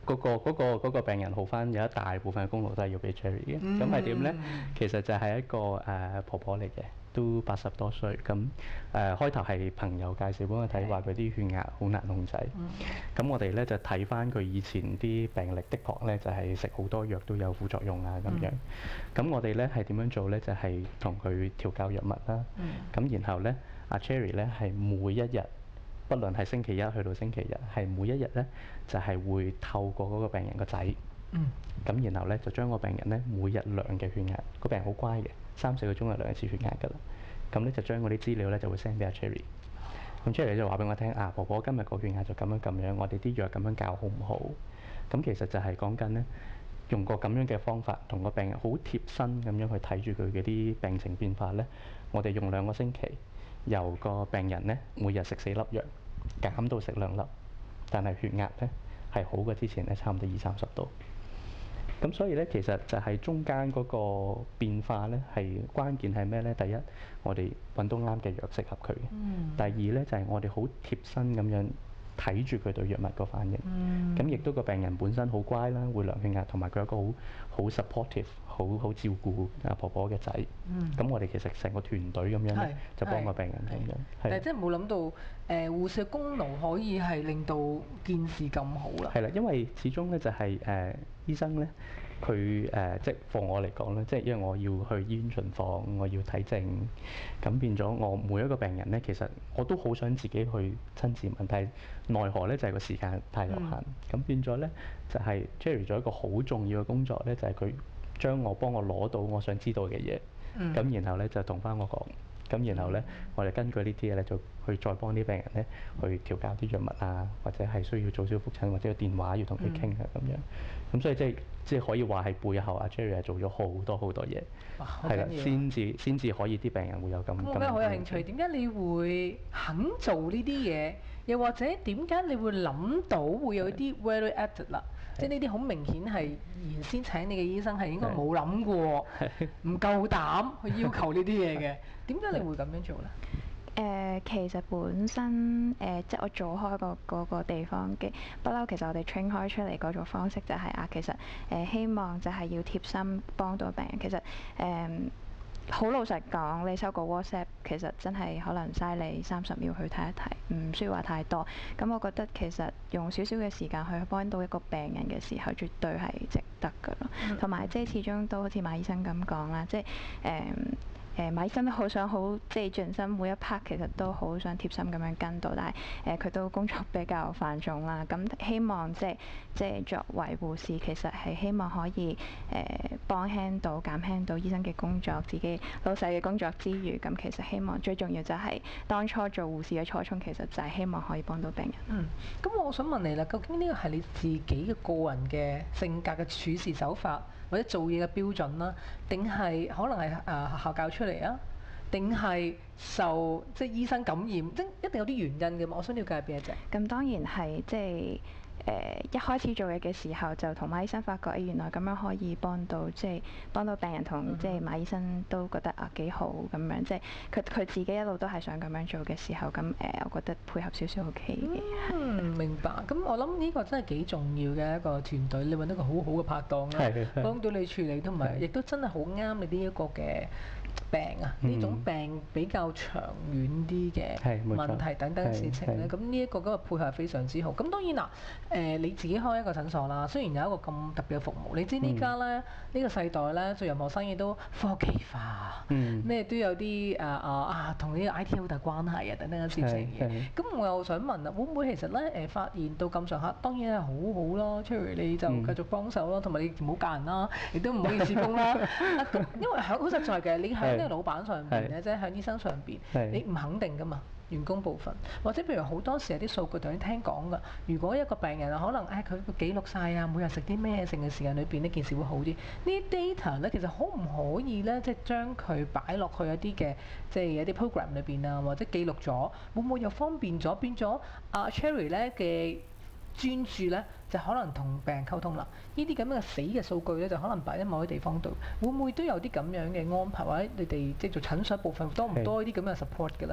嗰個病人好翻，有一大部分嘅功勞都係要俾 Cherry 嘅。咁係點咧？其實就係一個婆婆嚟嘅，都80多歲。咁開頭係朋友介紹幫我睇，話佢啲血壓好難控制。咁我哋咧就睇翻佢以前啲病歷，的確咧就係食好多藥都有副作用啊咁樣。咁我哋咧係點樣做咧？就係同佢調教藥物啦。咁然後咧，阿 Cherry 咧係每一日，不論係星期一去到星期日，係每一日咧就係會透過嗰個病人個仔，咁然後咧就將個病人咧每日量嘅血壓，個病人好乖嘅，3-4個鐘就量一次血壓㗎啦。咁咧就將嗰啲資料咧就會 send 俾阿 Cherry。咁 Cherry 就話俾我聽啊，婆婆今日個血壓就咁樣，我哋啲藥咁樣教好唔好？咁其實就係講緊咧，用個咁樣嘅方法，同個病人好貼身咁樣去睇住佢嘅啲病情變化咧。我哋用2個星期，由個病人咧每日食4粒藥，減到食2粒，但係血壓咧係好過之前咧差唔多20-30度。咁所以咧，其實就係中間嗰個變化咧，係關鍵係咩咧？第一，我哋揾到啱嘅藥適合佢嘅。第二咧，就係我哋好貼身咁樣睇住佢對藥物個反應。咁亦都個病人本身好乖啦，會量血壓，同埋佢有一個好 supportive、好照顧阿婆婆嘅仔。咁我哋其實成個團隊咁樣咧，就幫個病人咁樣。 但係真係冇諗到護士嘅功勞可以係令到件事咁好啦。 係啦，因為始終咧就係醫生咧，佢即係放我嚟講咧，即係因為我要去醫院巡房，我要睇症，咁變咗我每一個病人咧，其實我都好想自己去親自問，但係奈何咧就係個時間太有限，咁變咗咧就係 Cherry 做一個好重要嘅工作咧，就係佢幫我攞到我想知道嘅嘢，咁然後咧就同翻我講。咁然後咧，我哋根據呢啲嘢咧，就去再幫啲病人咧去調校啲藥物啊，或者係需要做少覆診，或者有電話要同佢傾啊咁樣。咁所以即係可以話係背後阿 Cherry 係做咗好多嘢，係啦，先至可以啲病人會有咁。 我覺得好有興趣，點解你會肯做呢啲嘢？又或者點解你會諗到會有啲 value added 啦？即係呢啲好明顯係原先請你嘅醫生係應該冇諗過，唔夠膽去要求呢啲嘢嘅。點解你會咁樣做咧？ 其實本身即係我做開嗰個地方嘅不嬲，其實我哋 train 開出嚟嗰種方式就係其實希望就係要貼心幫到病人。其實好老實講，你收個 WhatsApp 其實真係可能嘥你30秒去睇一睇，唔需要話太多。咁我覺得其實用少少嘅時間去幫到一個病人嘅時候，絕對係值得㗎咯。同埋即係始終都好似馬醫生咁講啦，即係馬醫生都好想即係盡心每一 part 其實都好想貼心咁樣跟到，但係佢都工作比較繁重啦。咁希望即係作為護士，其實係希望可以幫輕到減輕到醫生嘅工作，自己老細嘅工作之餘，咁其實希望最重要就係當初做護士嘅初衷，其實就係希望可以幫到病人。 咁我想問你啦，究竟呢個係你自己嘅個人嘅性格嘅處事手法，或者做嘢嘅標準啦，定係可能係學校教出嚟啊？定係受即係醫生感染？即一定有啲原因嘅嘛？我想了解係邊一隻？ 咁當然係即係一開始做嘢嘅時候，就同馬醫生發覺，原來咁樣可以幫到病人同即係馬醫生都覺得幾好咁樣，即係佢自己一路都係想咁樣做嘅時候，咁我覺得配合少少 OK 嘅。 明白。咁我諗呢個真係幾重要嘅一個團隊，你揾到個好好嘅拍檔啦，幫到你處理，同埋亦都真係好啱你呢一個嘅病啊，呢種病比較長遠啲嘅問題等等事情咧，咁呢一個嗰個配合係非常之好。咁當然啦，你自己開一個診所啦，雖然有一個咁特別嘅服務，你知呢家咧呢個世代咧做任何生意都科技化，咩都有啲同呢個 IT 好大關係啊等等嘅事情嘅。咁我又想問啦，會唔會其實咧發現到咁上下，當然係好好啦，Cherry 你就繼續幫手啦，同埋你唔好教人啦，亦都唔好意思工啦。因為好實在嘅，你喺呢個老闆上邊咧，即係喺醫生上邊，你唔肯定噶嘛。員工部分，或者譬如好多時有啲數據同你聽講㗎。如果一個病人可能佢記錄晒啊，每日食啲咩性嘅時間裏邊呢件事會好啲。呢啲 data 咧，其實可唔可以咧，即係將佢擺落去一啲嘅即係一啲 program 裏邊啊，或者記錄咗，會唔會又方便咗變咗Cherry 咧嘅專注咧，就可能同病人溝通啦。呢啲咁嘅死嘅數據咧，就可能擺喺某啲地方度。會唔會都有啲咁樣嘅安排，或者你哋即係做診所部分多唔多呢啲咁嘅 support 嘅咧？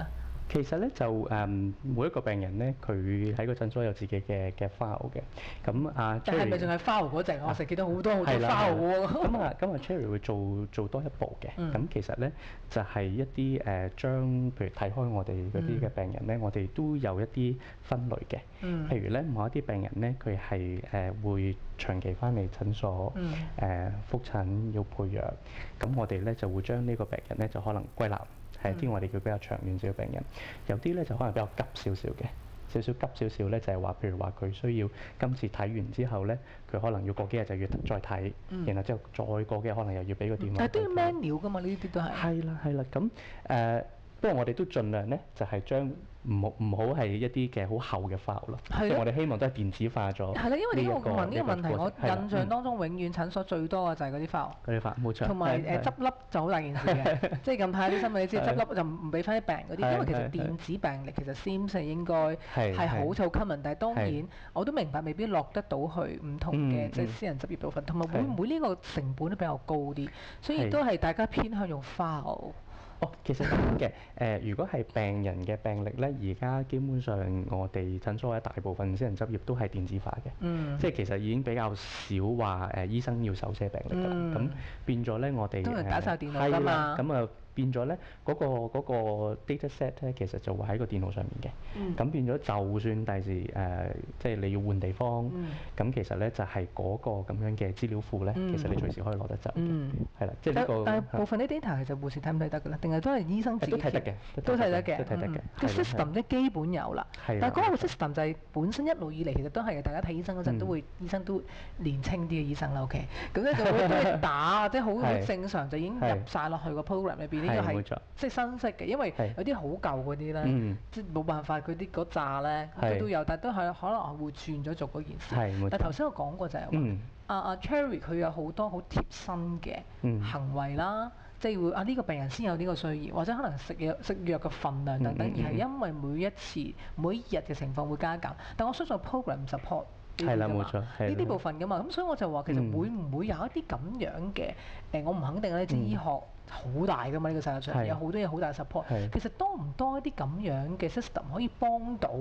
其實咧就每一個病人咧，佢喺個診所有自己嘅 file 嘅。咁但係咪仲係 file 嗰隻？我成日見到好多好多 file 喎。 咁Cherry 會做多一步嘅。咁其實咧就係一啲將譬如睇開我哋嗰啲嘅病人咧，我哋都有一啲分類嘅。譬如咧某一啲病人咧，佢係會長期翻嚟診所覆診要配藥，咁我哋咧就會將呢個病人咧就可能歸納係一啲我哋叫比較長遠少嘅病人，有啲咧就可能比較急少少嘅。少少急少少咧，就係話，譬如話佢需要今次睇完之後咧，佢可能要過幾日就要再睇，然後之後再過幾日可能又要俾個電話。 但係都要 manual 㗎嘛，呢啲都係。 係啦，咁不過我哋都盡量咧，就係將唔好係一啲嘅好厚嘅 file 咯。即係我哋希望都係電子化咗。係啦， 因為我問呢個問題，我印象當中永遠診所最多嘅就係嗰啲 file。 嗰啲 file 冇錯。 同埋執笠就好大件事嘅，即係近排啲新聞你知執笠就唔俾翻啲病嗰啲，因為其實電子病歷其實 Sims 應該係好 common，但係當然我都明白未必落得到去唔同嘅即係私人執業部分，同埋會唔會呢個成本都比較高啲，所以都係大家偏向用 file。 其實咁嘅如果係病人嘅病歷咧，而家基本上我哋診所嘅大部分私人執業都係電子化嘅，即係其實已經比較少話醫生要手寫病歷㗎啦。咁變咗咧，我哋都係打晒電腦㗎嘛。 咁變咗咧，嗰個 data set 咧，其實就會喺個電腦上面嘅。咁變咗，就算第時即係你要換地方，咁其實咧就係嗰個咁樣嘅資料庫咧，其實你隨時可以攞得走嘅。係啦，即係呢個。但係部分啲 data 其實護士睇唔睇得㗎咧？定係都係醫生自己？ 都睇得嘅， 都睇得嘅。 都睇得嘅。 個 system 即係基本有啦。但係嗰個 system 就係本身一路以嚟其實都係大家睇醫生嗰陣都會，醫生都年青啲嘅醫生啦。OK，咁咧就會打，即係好正常就已經入晒落去個 program 裏邊。呢個係即係新式嘅，因為有啲好舊嗰啲咧，即係冇辦法嗰啲嗰扎咧都有，但係都係可能會轉咗做嗰件事。但係頭先我講過就係話Cherry 佢有好多好貼身嘅行為啦，即係會呢個病人先有呢個需要，或者可能食藥嘅份量等等，而係因為每一次每一日嘅情況會加減。但我相信 program support 係啦，冇錯， 呢啲部分㗎嘛。咁所以我就話其實會唔會有一啲咁樣嘅我唔肯定啦，你知醫學好大㗎嘛，呢個世界上有好多嘢好大 support。其實多唔多一啲咁樣嘅 system 可以幫到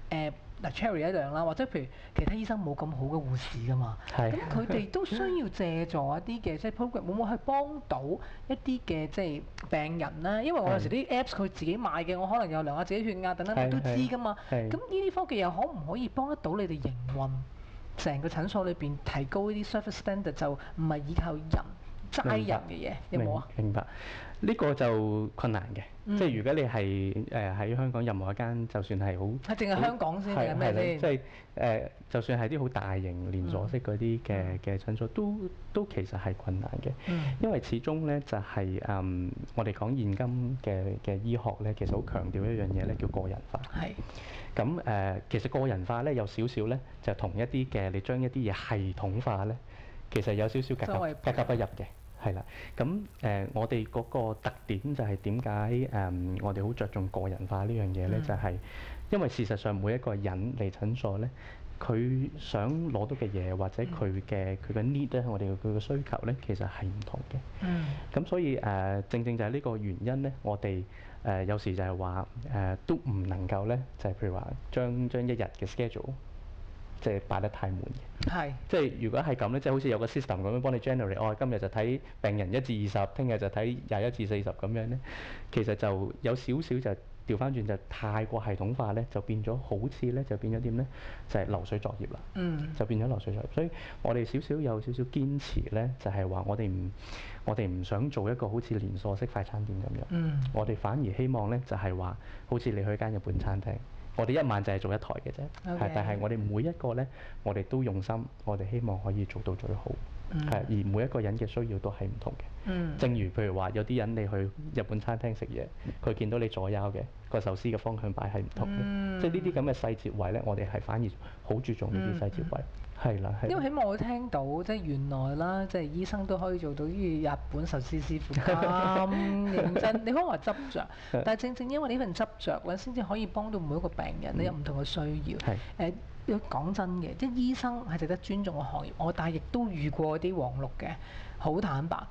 Cherry 一樣啦，或者譬如其他醫生冇咁好嘅護士㗎嘛，咁佢哋都需要借助一啲嘅即係 program，會唔會去幫到一啲嘅即係病人咧？因為我有時啲 apps 佢自己買嘅，我可能有量下自己血壓等等，都知㗎嘛。咁呢啲科技又可唔可以幫得到你哋營運成個診所裏邊提高呢啲 service standard，就唔係依靠人齋人嘅嘢，有冇啊？ 明白，呢個就困難嘅。即係如果你係喺香港任何一間，就算係好係淨係香港先定係咩先？ 即係就算係啲好大型連鎖式嗰啲嘅診所，都其實係困難嘅。因為始終咧就係我哋講現今嘅醫學咧，其實好強調一樣嘢咧，叫個人化。咁其實個人化咧有少少咧，就同一啲嘅你將一啲嘢系統化咧，其實有少少格格不入嘅。係啦，咁我哋嗰個特點就係點解我哋好着重個人化呢樣嘢咧？就係因為事實上每一個人嚟診所咧，佢想攞到嘅嘢或者佢嘅 need 咧，我哋佢嘅需求咧，其實係唔同嘅。咁所以正正就係呢個原因咧，我哋有時就係話都唔能夠咧，就係譬如話將一日嘅 schedule，即係擺得太滿嘅，即係如果係咁咧，即係好似有個 system 咁樣幫你 generate，今日就睇病人1至20，聽日就睇21至40咁樣咧，其實就有少少就調翻轉，就太過系統化咧，就變咗好似咧，就變咗點咧，就係流水作業啦，就變咗流水作業。所以我哋有少少堅持咧，就係話我哋唔想做一個好似連鎖式快餐店咁樣，我哋反而希望咧就係話，好似你去間日本餐廳。我哋一晚就係做一台嘅啫，但係我哋每一個咧，我哋都用心，我哋希望可以做到最好，而每一個人嘅需要都係唔同嘅。正如譬如話，有啲人你去日本餐廳食嘢，佢見到你左右嘅個壽司嘅方向擺係唔同嘅，即係呢啲咁嘅細節位咧，我哋係反而好注重呢啲細節位。係啦， 因為起碼我聽到即係原來啦，即係醫生都可以做到呢日本壽司師傅咁認真。你可以話執着，但係正因為呢份執着咧，先至可以幫到每一個病人咧有唔同嘅需要。講真嘅，即係醫生係值得尊重嘅行業，但係亦都遇過啲黃綠嘅，好坦白。咁變咗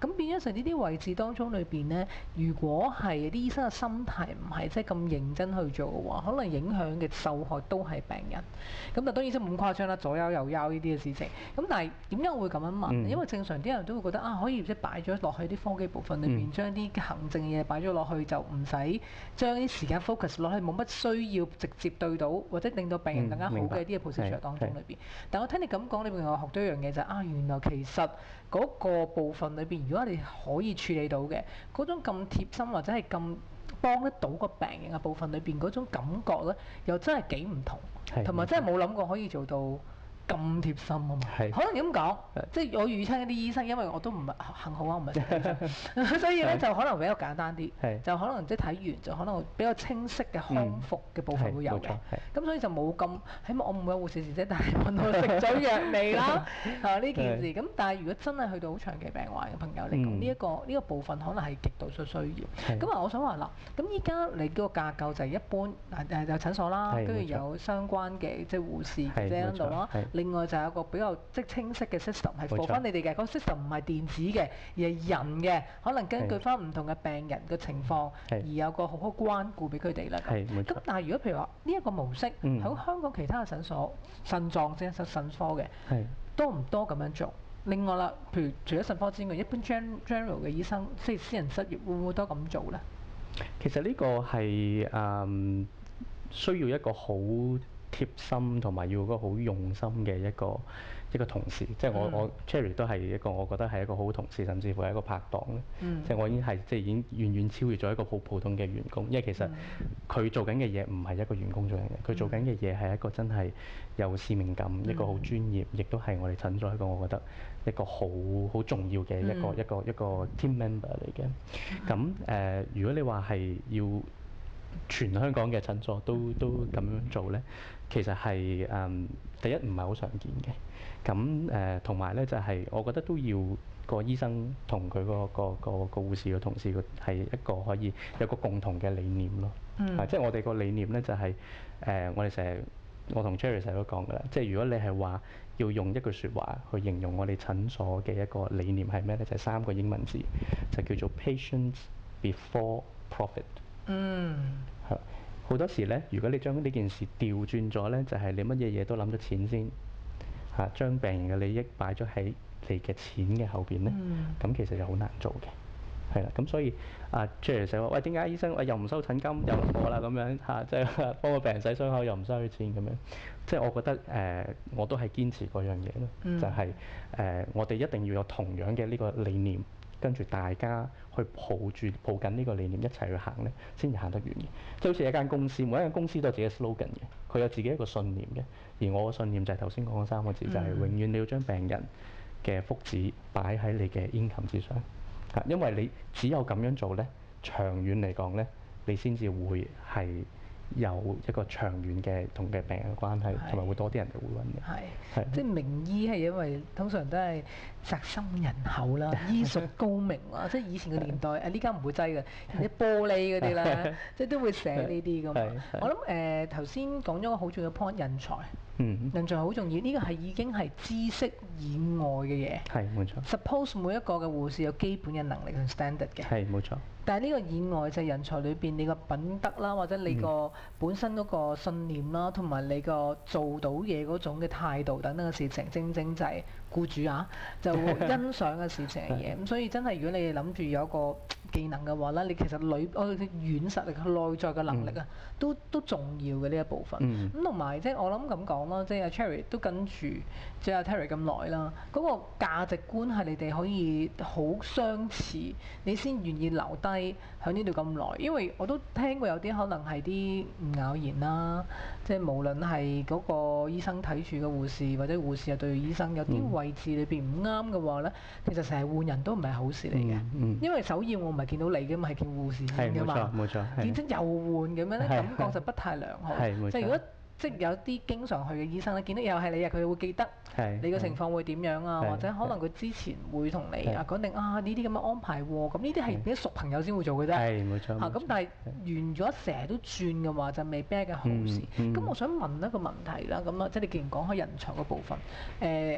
上呢啲位置當中裏邊咧，如果係啲醫生嘅心態唔係即係咁認真去做嘅話，可能影響嘅受害都係病人。咁但當然醫生冇咁誇張啦，左右右呢啲嘅事情。咁但係點解我會咁樣問？因為正常啲人都會覺得可以即係擺咗落去啲科技部分裏邊，將啲行政嘅嘢擺咗落去，就唔使將啲時間 focus 落去，冇乜需要直接對到或者令到病人更加好嘅啲嘅 procedure 當中裏邊。但我聽你咁講，你另外學到一樣嘢就係原來其實嗰個部分裏邊，如果你可以處理到嘅嗰種咁貼心或者係咁幫得到個病人嘅部分裏邊嗰種感覺咧，又真係幾唔同，同埋真係冇諗過可以做到咁貼心啊嘛。可能咁講，即係我遇親一啲醫生，因為我都唔係幸好啊，唔係成醫生，所以咧就可能比較簡單啲，就可能即係睇完就可能比較清晰嘅康復嘅部分會有嘅。咁所以就冇咁，起碼我唔會有護士啫，但係問我食咗藥未啦呢件事。咁但係如果真係去到好長期病患嘅朋友嚟講，呢個部分可能係極度需要。咁我想話啦，咁依家你嗰個架構就係一般有診所啦，跟住有相關嘅即係護士姐姐喺度啦。另外就有一個比較即係清晰嘅 system 係 for 翻你哋嘅，嗰個 system 唔係電子嘅，而係人嘅，可能根據翻唔同嘅病人嘅情況，而有個好好關顧俾佢哋啦。咁但係如果譬如話呢一個模式喺香港其他嘅診所，腎臟即係腎科嘅，多唔多咁樣做？另外啦，譬如除咗腎科之外，一般 general 嘅醫生，即係私人執業會唔會多咁做咧？ 其實呢個係需要一個好貼心同埋要嗰個好用心嘅一個同事，即係我 Cherry 都係一個我覺得係一個好同事，甚至乎係一個拍檔咧。即係我已經係已經遠遠超越咗一個好普通嘅員工，因為其實佢做緊嘅嘢唔係一個員工做緊嘅，佢做緊嘅嘢係一個真係有使命感，一個好專業，亦都係我哋診所一個我覺得一個好重要嘅一個 team member 嚟嘅。咁如果你話係要全香港嘅診所都咁樣做咧，其實係第一唔係好常見嘅。咁同埋咧就係我覺得都要個醫生同佢個護士嘅同事係一個可以有個共同嘅理念咯。即係我哋個理念咧就係我同 Cherry 成日都講㗎啦，即係如果你係話要用一句説話去形容我哋診所嘅一個理念係咩咧？就係3個英文字，就叫做 Patients Before Profit。係好多時咧，如果你將呢件事調轉咗咧，就係你乜嘢嘢都諗咗錢先將病人嘅利益擺咗喺你嘅錢嘅後邊咧，咁其實就好難做嘅，係啦。咁所以Cherry 成日話：喂，點解醫生又唔收診金又唔攞啦咁樣即係幫個病人洗傷口又唔收佢錢咁樣？即係我覺得我都係堅持嗰樣嘢咯，就係我哋一定要有同樣嘅呢個理念。跟住大家去抱緊呢個理念一齊去行咧，先至行得遠嘅。即係好似一間公司，每一間公司都有自己嘅 slogan 嘅，佢有自己一個信念嘅。而我嘅信念就係頭先講嘅3個字，就係永遠你要將病人嘅福祉擺喺你嘅 income 之上。因為你只有咁樣做咧，長遠嚟講咧，你先至會係有一個長遠嘅同嘅病人嘅關係，同埋會多啲人哋會揾嘅。 即係名醫係因為通常都係宅心仁厚啦，醫術高明啦。即係以前嘅年代，呢家唔會擠嘅，啲玻璃嗰啲啦，即係都會寫呢啲㗎嘛。我諗頭先講咗個好重要 point，人才。人才好重要，呢個係已經係知識以外嘅嘢。 係冇錯。 Suppose 每一個嘅護士有基本嘅能力同 standard 嘅。係冇錯。但係呢個以外就係人才裏邊你個品德啦，或者你個本身嗰個信念啦，同埋你個做到嘢嗰種嘅態度等等嘅事情，正正就係僱主就會欣賞嘅事情嘅嘢。咁所以真係如果你諗住有一個技能嘅話咧，你其實軟實力、內在嘅能力都重要嘅呢一部分。咁同埋即係我諗咁講啦，即係阿 Cherry 都跟住即係阿 Terry 咁耐啦，嗰個價值觀係你哋可以好相似，你先願意留低喺呢度咁耐。因為我都聽過有啲可能係啲唔咬言啦，即係無論係嗰個醫生睇住個護士，或者護士又對醫生有啲位置裏邊唔啱嘅話咧，其實成日換人都唔係好事嚟嘅。因為首要我唔係見到你嘅嘛，係見護士先嘅嘛。冇錯。見咗又換咁樣咧，感覺就不太良好。即係如果即係有啲經常去嘅醫生咧，見到又係你佢會記得你個情況會點樣啊，或者可能佢之前會同你講定呢啲咁嘅安排喎，咁呢啲係啲熟朋友先會做嘅啫。係冇錯。咁但係完咗成日都轉嘅話，就未必係嘅好事。咁我想問一個問題啦，咁即係你既然講開人才嗰部分，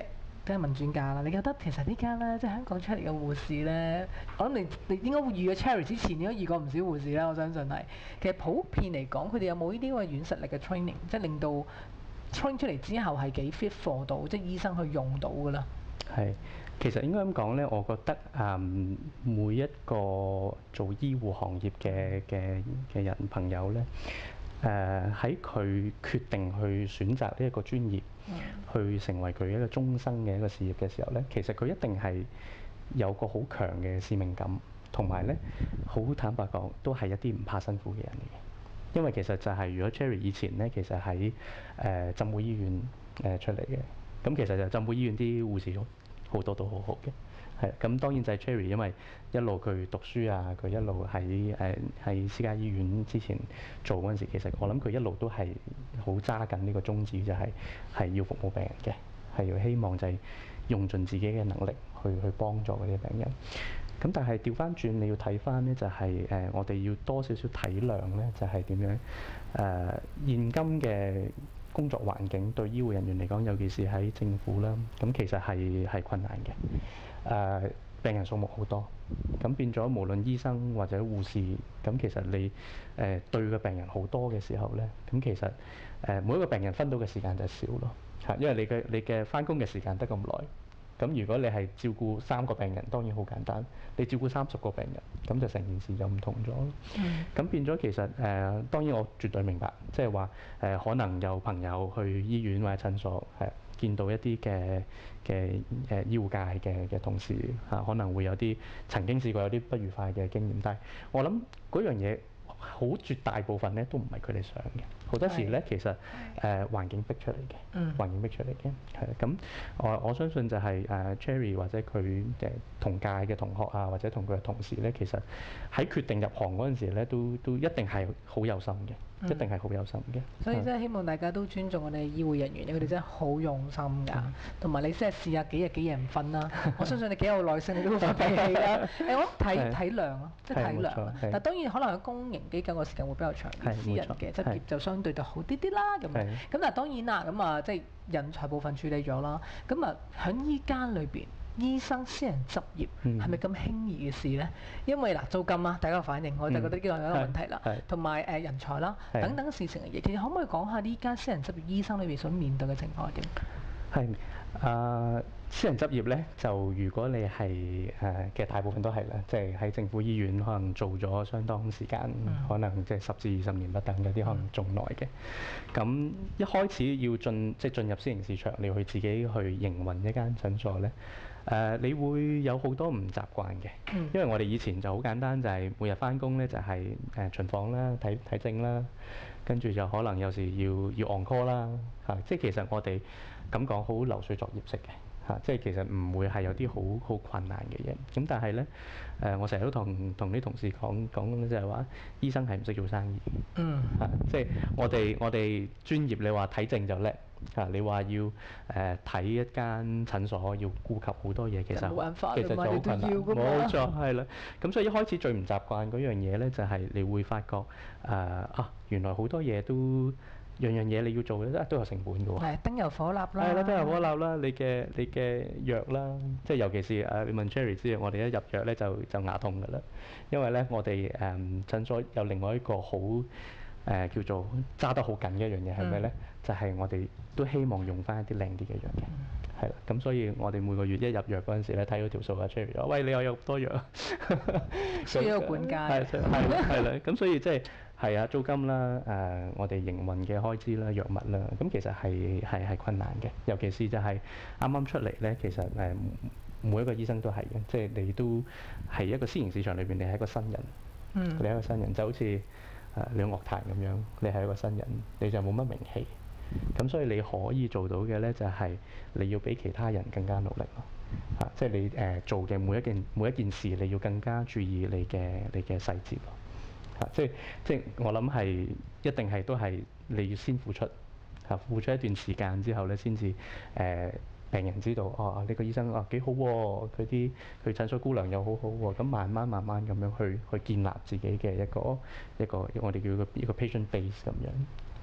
都係問專家啦。你覺得其實呢家咧，即係香港出嚟嘅護士咧，我諗你應該會遇過 Cherry 之前，應該遇過唔少護士啦。我相信係。其實普遍嚟講，佢哋有冇呢啲咁嘅軟實力嘅 training，即係令到 train 出嚟之後係幾 fit for 到，即係醫生去用到㗎啦？ 係，其實應該咁講咧，我覺得每一個做醫護行業嘅人朋友咧，喺佢決定去選擇呢一個專業，去成為佢一個終生嘅一個事業嘅時候咧，其實佢一定係有個好強嘅使命感，同埋咧好坦白講，都係一啲唔怕辛苦嘅人嚟嘅。因為其實就係如果 Cherry 以前咧，其實喺浸會醫院出嚟嘅，咁其實就浸會醫院啲護士好多都好好嘅。係，咁當然就係 Cherry，因為一路佢讀書啊，佢一路喺私家醫院之前做嗰陣時，其實我諗佢一路都係好揸緊呢個宗旨，就係要服務病人嘅，係要希望就係用盡自己嘅能力去幫助嗰啲病人。咁但係調翻轉，你要睇翻咧，就係我哋要多少少體諒咧，就係點樣現今嘅工作環境對醫護人員嚟講，尤其是喺政府啦，咁其實係困難嘅。病人數目好多，咁變咗無論醫生或者護士，咁其實你對嘅病人好多嘅時候咧，咁其實每一個病人分到嘅時間就少咯，嚇，因為你嘅翻工嘅時間得咁耐。咁如果你係照顧3個病人，當然好簡單；你照顧30個病人，咁就成件事就唔同咗。咁變咗其實當然我絕對明白，即係話可能有朋友去醫院或者診所見到一啲嘅醫護界嘅同事可能會有啲曾經試過有啲不愉快嘅經驗，但係我諗嗰樣嘢好絕大部分咧都唔係佢哋想嘅。好多時咧，其實環境逼出嚟嘅，環境逼出嚟嘅，係咁我相信就係Cherry 或者佢同屆嘅同學啊，或者同佢嘅同事咧，其實喺決定入行嗰陣時咧，都一定係好有心嘅，一定係好有心嘅。 所以真係希望大家都尊重我哋醫護人員，因為佢哋真係好用心㗎。同埋你真係試下幾日幾夜唔瞓啦，我相信你幾有耐性，你都會發脾氣啦。我體諒咯，即係體諒。但當然可能喺公營機構嘅時間會比較長啲，私人嘅執業就相對就好啲啲啦咁。咁但係當然啦，咁啊即係人才部分處理咗啦。咁啊喺依家裏邊，醫生私人執業係咪咁輕易嘅事咧？因為嗱租金啊，大家嘅反應，我就覺得呢個有一個問題啦。同埋人才啦等等事情嘅嘢，其實可唔可以講下呢間私人執業醫生裏邊所面對嘅情況係點？ 係私人執業咧，就如果你係其實大部分都係啦，即係喺政府醫院可能做咗相當時間，可能即係10至20年不等，有啲可能仲耐嘅。咁一開始要進入私營市場，你要去自己去營運一間診所咧，你會有好多唔習慣嘅，因為我哋以前就好簡單，就係每日翻工咧就係巡房啦、睇症啦，跟住就可能有時要 on call 啦，即係其實我哋咁講好流水作業式嘅。即係其實唔會係有啲好困難嘅嘢，咁但係咧我成日都同啲同事講就係話，醫生係唔識做生意嘅。即係我哋專業，你話睇症就叻你話要睇一間診所要顧及好多嘢，其實就好困難。冇錯，係啦。咁所以一開始最唔習慣嗰樣嘢咧，就係你會發覺原來好多嘢都。樣嘢你要做咧，都有成本嘅喎。 係燈油火蠟啦。 係啦，燈油火蠟啦，你嘅藥啦，即係尤其是你問 Cherry 知，我哋一入藥咧就牙痛㗎啦。因為咧我哋診所有另外一個好叫做揸得好緊嘅一樣嘢係咩咧？就係我哋都希望用翻一啲靚啲嘅藥嘅。係啦，咁所以我哋每個月一入藥嗰陣時咧，睇到條數啊 Cherry 話：喂，你有咁多藥， 需要管家。 係啦，咁所以即係。係啊，租金啦，我哋營運嘅開支啦，藥物啦，咁其實係困難嘅，尤其是就係啱啱出嚟咧，其實每一個醫生都係嘅，即係你都係一個私營市場裏邊，你係一個新人，你係一個新人，就好似你樂壇咁樣，你係一個新人，你就冇乜名氣，咁所以你可以做到嘅咧，就係你要比其他人更加努力咯，即係你做嘅每一件事，你要更加注意你嘅細節咯。即係我諗係一定係都係你要先付出付出一段時間之後咧，先至病人知道呢個醫生幾好喎，佢診所姑娘又好好喎，咁慢慢咁樣去建立自己嘅一個我哋叫一個 patient base 咁樣。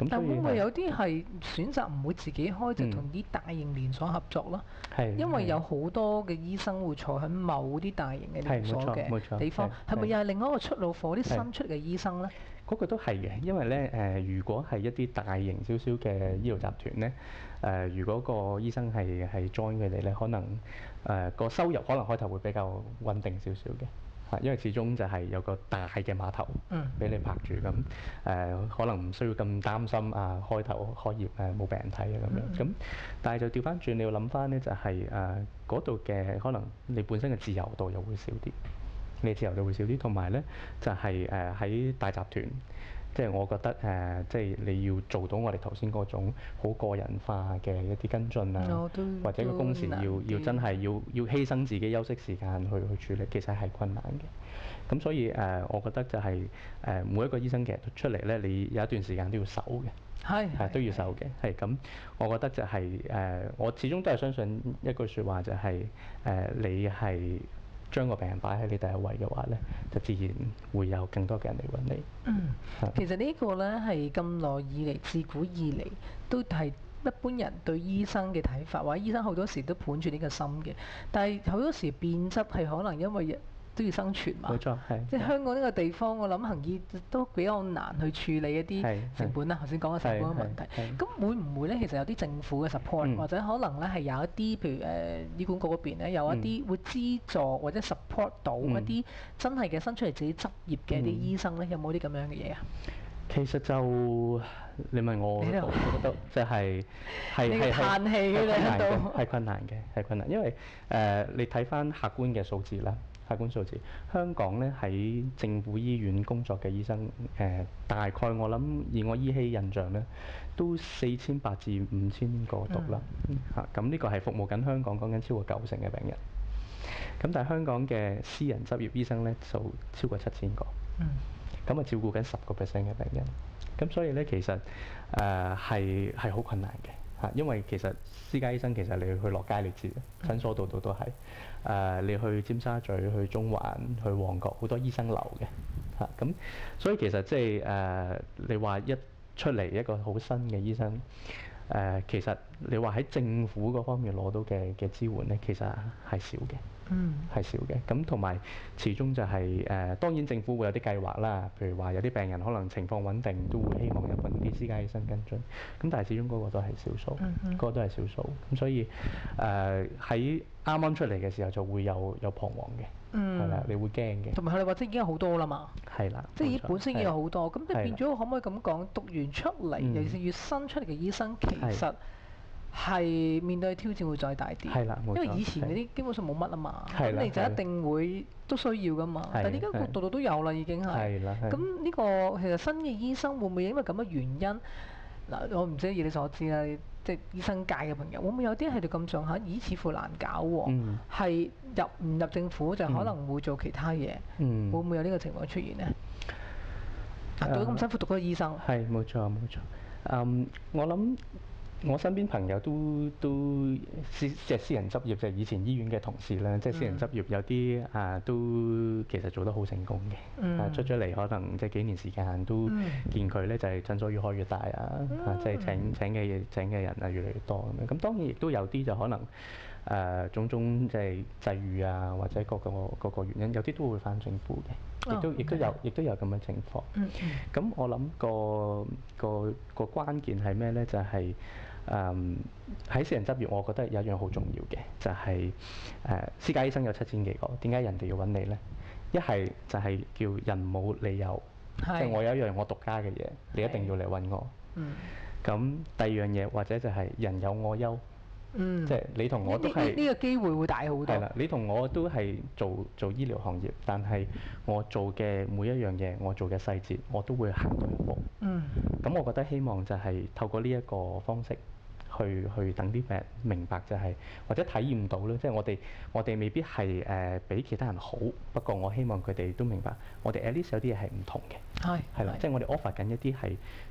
咁所以但會唔會有啲係選擇唔會自己開，就同啲大型連鎖合作咯？ 係因為有好多嘅醫生會坐喺某啲大型嘅連鎖冇錯嘅地方，係咪又係另外一個出路貨啲新出嚟嘅醫生咧？ 嗰個都係嘅，因為咧如果係一啲大型少少嘅醫療集團咧，如果個醫生係 join 佢哋咧，可能個收入可能開頭會比較穩定少少嘅。因為始終就係有個大嘅碼頭俾你拍住咁，可能唔需要咁擔心啊，開頭開業冇病人睇啊咁樣。咁但係就調翻轉，你要諗翻咧，就係嗰度嘅可能你本身嘅自由度又會少啲，你自由度會少啲，同埋咧就係喺大集團。即係我覺得即係你要做到我哋頭先嗰種好個人化嘅一啲跟進啊，或者個工時要真係要犧牲自己休息時間去處理，其實係困難嘅。咁所以我覺得就係每一個醫生其實出嚟咧，你有一段時間都要守嘅，係都要守嘅。係咁，我覺得就係我始終都係相信一句説話，就係你係將個病人擺喺你第一位嘅話咧，就自然會有更多嘅人嚟揾你。 其實呢個咧係咁耐以嚟，自古以嚟都係一般人對醫生嘅睇法，或者醫生好多時都盤住呢個心嘅。但係好多時變質係可能因為都要生存嘛。 冇錯，係。 即係香港呢個地方，我諗行醫都比較難去處理一啲成本啦。頭先講嘅成本嘅問題，咁會唔會咧？其實有啲政府嘅 support，或者可能咧係有一啲，譬如醫管局嗰邊咧有一啲會資助或者 support 到一啲真係嘅新出嚟自己執業嘅一啲醫生咧，有冇啲咁樣嘅嘢啊？ 其實就你問我，我覺得就係嘆氣嘅你喺度， 係困難嘅，係困難，因為你睇翻客觀嘅數字啦，客觀數字，香港咧喺政府醫院工作嘅醫生大概我諗以我依稀印象咧，都4800至5000個度啦，咁呢個係服務緊香港講緊超過90%嘅病人。咁但係香港嘅私人執業醫生咧就超過7000個。咁啊照顧緊10% 嘅病人，咁所以咧其實係好困難嘅嚇，因為其實私家醫生其實你去落街你知嘅，診所度度都係你去尖沙咀、去中環、去旺角好多醫生樓嘅嚇，咁所以其實即係你話一出嚟一個好新嘅醫生，其實你話喺政府嗰方面攞到嘅支援咧，其實係少嘅。係少嘅，咁同埋始終就係當然政府會有啲計劃啦，譬如話有啲病人可能情況穩定，都會希望有揾啲私家醫生跟進，咁但係始終嗰個都係少數，嗰個都係少數，咁所以喺啱啱出嚟嘅時候就會有彷徨嘅，係啦，你會驚嘅， 同埋佢哋或者已經有好多啦嘛， 係啦， 即係已經本身已經有好多，咁你變咗可唔可以咁講？讀完出嚟，尤其是越新出嚟嘅醫生，其實係面對挑戰會再大啲， 係啦，冇錯， 因為以前嗰啲基本上冇乜啊嘛， 咁你就一定會都需要噶嘛。但係而家度度都有啦，已經係。 係啦。 咁呢個其實新嘅醫生會唔會因為咁嘅原因？嗱，我唔知以你所知啦，即係醫生界嘅朋友，會唔會有啲係到咁上下，咦似乎難搞喎？係入唔入政府就可能會做其他嘢，會唔會有呢個情況出現呢？讀到咁辛苦讀嗰個醫生。 係冇錯冇錯，我諗。我身邊朋友都即係私人執業，就係以前醫院嘅同事啦，即係私人執業有啲都其實做得好成功嘅，出咗嚟可能即係幾年時間都見佢咧就係診所越開越大啊，即係請嘅人啊越嚟越多咁樣。咁當然亦都有啲就可能種種即係際遇啊，或者各個原因，有啲都會返政府嘅，亦都有咁嘅情況。咁我諗個關鍵係咩咧？就係喺私人執業，我覺得有一樣好重要嘅，就係私家醫生有7000幾個，點解人哋要揾你咧？一係就係叫人冇理由，即係我有一樣我獨家嘅嘢，你一定要嚟揾我。咁第二樣嘢或者就係人有我優，即係你同我都係呢個機會會大好多。 係啦，你同我都係做醫療行業，但係我做嘅每一樣嘢，我做嘅細節，我都會行到一步。咁我覺得希望就係透過呢一個方式。去等啲病人明白就係或者體驗到咧，即係我哋未必係比其他人好，不過我希望佢哋都明白，我哋 at least 有啲嘢係唔同嘅，係啦，即係我哋 offer 緊一啲係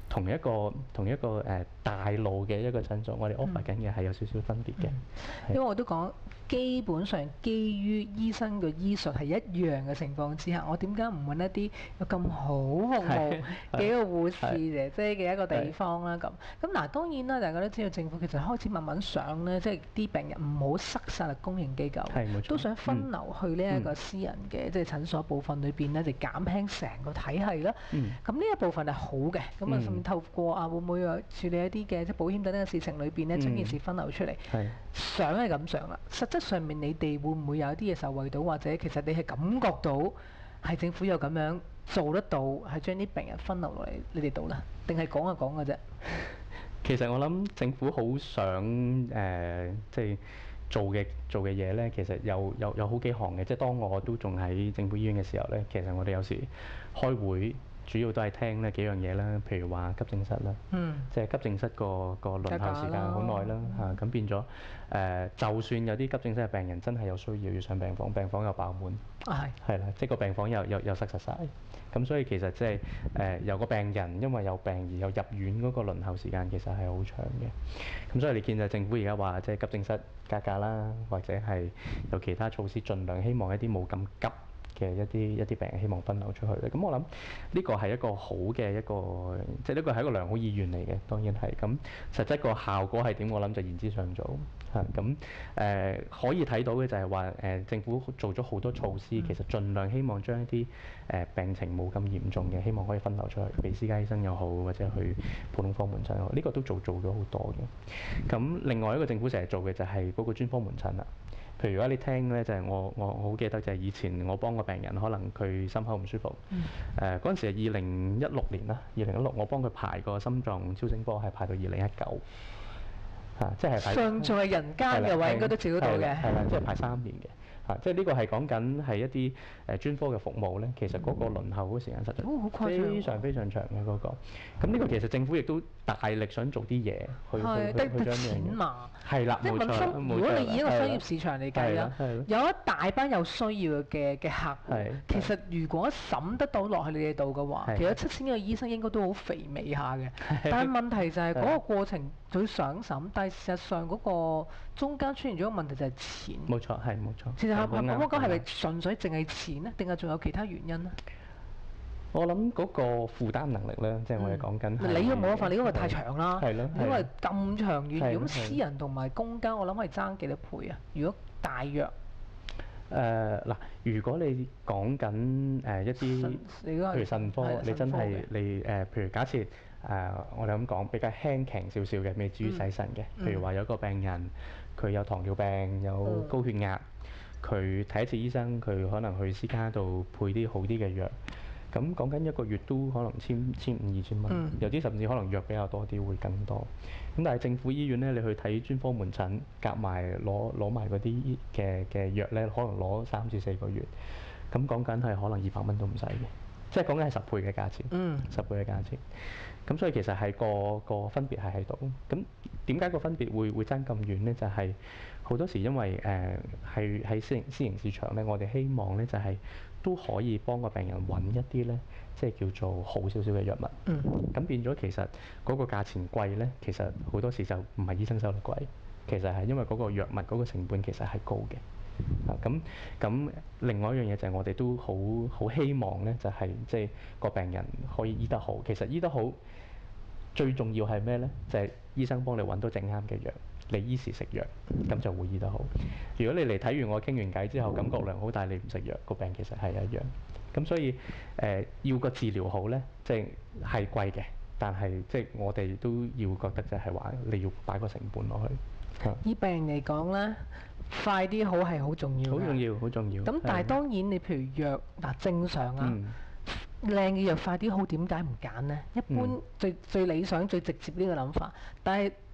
同一個大路嘅一個診所，我哋 offer 緊嘅係有少少分別嘅。 因為我都講，基本上基於醫生嘅醫術係一樣嘅情況之下，我點解唔揾一啲有咁好服務嘅一個護士姐姐嘅一個地方啦？咁嗱，當然啦，大家都知道政府其實開始慢慢想咧，即係啲病人唔好塞晒入公營機構，都想分流去呢一個私人嘅即係診所部分裏邊咧，就減輕成個體系啦。咁呢一部分係好嘅，咁啊甚至透過會唔會處理一啲嘅即係保險等等嘅事情裏邊咧，將件事分流出嚟。想係咁想啦，實質上面你哋會唔會有一啲嘢受惠到，或者其實你係感覺到係政府有咁樣做得到，係將啲病人分流落嚟你哋度啦，定係講就講嘅啫？ 其實我諗政府好想即係做嘅嘢咧，其實有好幾項嘅。即係當我都仲喺政府醫院嘅時候咧，其實我哋有時開會主要都係聽呢幾樣嘢啦，譬如話急症室啦，即係急症室個輪候時間好耐啦嚇，咁變咗就算有啲急症室嘅病人真係有需要要上病房，病房又爆滿，係啦，即係個病房又塞實晒。咁所以其實即係由個病人因為有病而有入院嗰個輪候時間其實係好長嘅。咁所以你見就政府而家話即係急症室加價啦，或者係有其他措施，盡量希望一啲冇咁急嘅一啲病人希望分流出去咧。咁我諗呢個係一個好嘅一個，即係呢個係一個良好意願嚟嘅，當然係。咁實質個效果係點？我諗就言之尚早嚇。咁可以睇到嘅就係話政府做咗好多措施，其實盡量希望將一啲病情冇咁嚴重嘅，希望可以分流出去，俾私家醫生又好，或者去普通科門診又好，呢個都做咗好多嘅。咁另外一個政府成日做嘅就係嗰個專科門診啦。譬如如果你聽咧，就係我好記得就係以前我幫個病人，可能佢心口唔舒服，嗰陣時係2016年啦，2016我幫佢排個心臟超聲波係排到2019，即係尚在人間嘅話應該都照到嘅， 係啦，即係排3年嘅。即係呢個係講緊係一啲專科嘅服務咧，其實嗰個輪候嗰個時間實在非常非常長嘅嗰個。咁呢個其實政府亦都大力想做啲嘢去將呢樣嘢。係啦，冇錯。 如果你以一個商業市場嚟計啦，有一大班有需要嘅客戶，其實如果審得到落去你哋度嘅話，其實7000個醫生應該都好肥美下嘅。但係問題就係嗰個過程佢想審，但係事實上嗰個中間出現咗個問題就係錢。 冇錯，係冇錯。 其實我講係咪純粹淨係錢咧，定係仲有其他原因咧？ 我諗嗰個負擔能力咧，即係我哋講緊。 你都冇辦法，你嗰個太長啦。 係咯。 因為咁長遠，如果私人同埋公家，我諗係爭幾多倍啊？如果大約嗱，如果你講緊一啲，譬如腎科，你真係你譬如假設我哋咁講比較輕強少少嘅，未至於洗腎嘅。譬如話有個病人，佢有糖尿病，有高血壓。佢睇一次醫生，佢可能去私家度配啲好啲嘅藥，咁講緊一個月都可能1500-2000蚊，有啲甚至可能藥比較多啲會更多。咁但係政府醫院咧，你去睇專科門診，夾埋攞埋嗰啲嘅藥咧，可能攞3至4個月，咁講緊係可能200蚊都唔使嘅，即係講緊係10倍嘅價錢，10倍嘅價錢。咁所以其實係個分別係喺度。咁點解個分別會爭咁遠咧？就係好多時因為係喺私營市場咧，我哋希望咧就係都可以幫個病人揾一啲咧，即係叫做好少少嘅藥物。咁變咗其實嗰個價錢貴咧，其實好多時就唔係醫生收得貴，其實係因為嗰個藥物嗰個成本其實係高嘅。咁另外一樣嘢就係我哋都好希望咧，就係即係個病人可以醫得好。其實醫得好最重要係咩咧？就係醫生幫你揾到正啱嘅藥，你依時食藥，咁就會醫得好。如果你嚟睇完我傾完偈之後感覺良好，但係你唔食藥，個病其實係一樣。咁所以要個治療好咧，即係貴嘅，但係即係我哋都要覺得就係話你要擺個成本落去。 以病人嚟講咧，快啲好係好重要。 好重要，好重要。 咁但係當然你譬如藥嗱正常啊，靚嘅藥快啲好，點解唔揀呢？一般最理想最直接呢個諗法，但係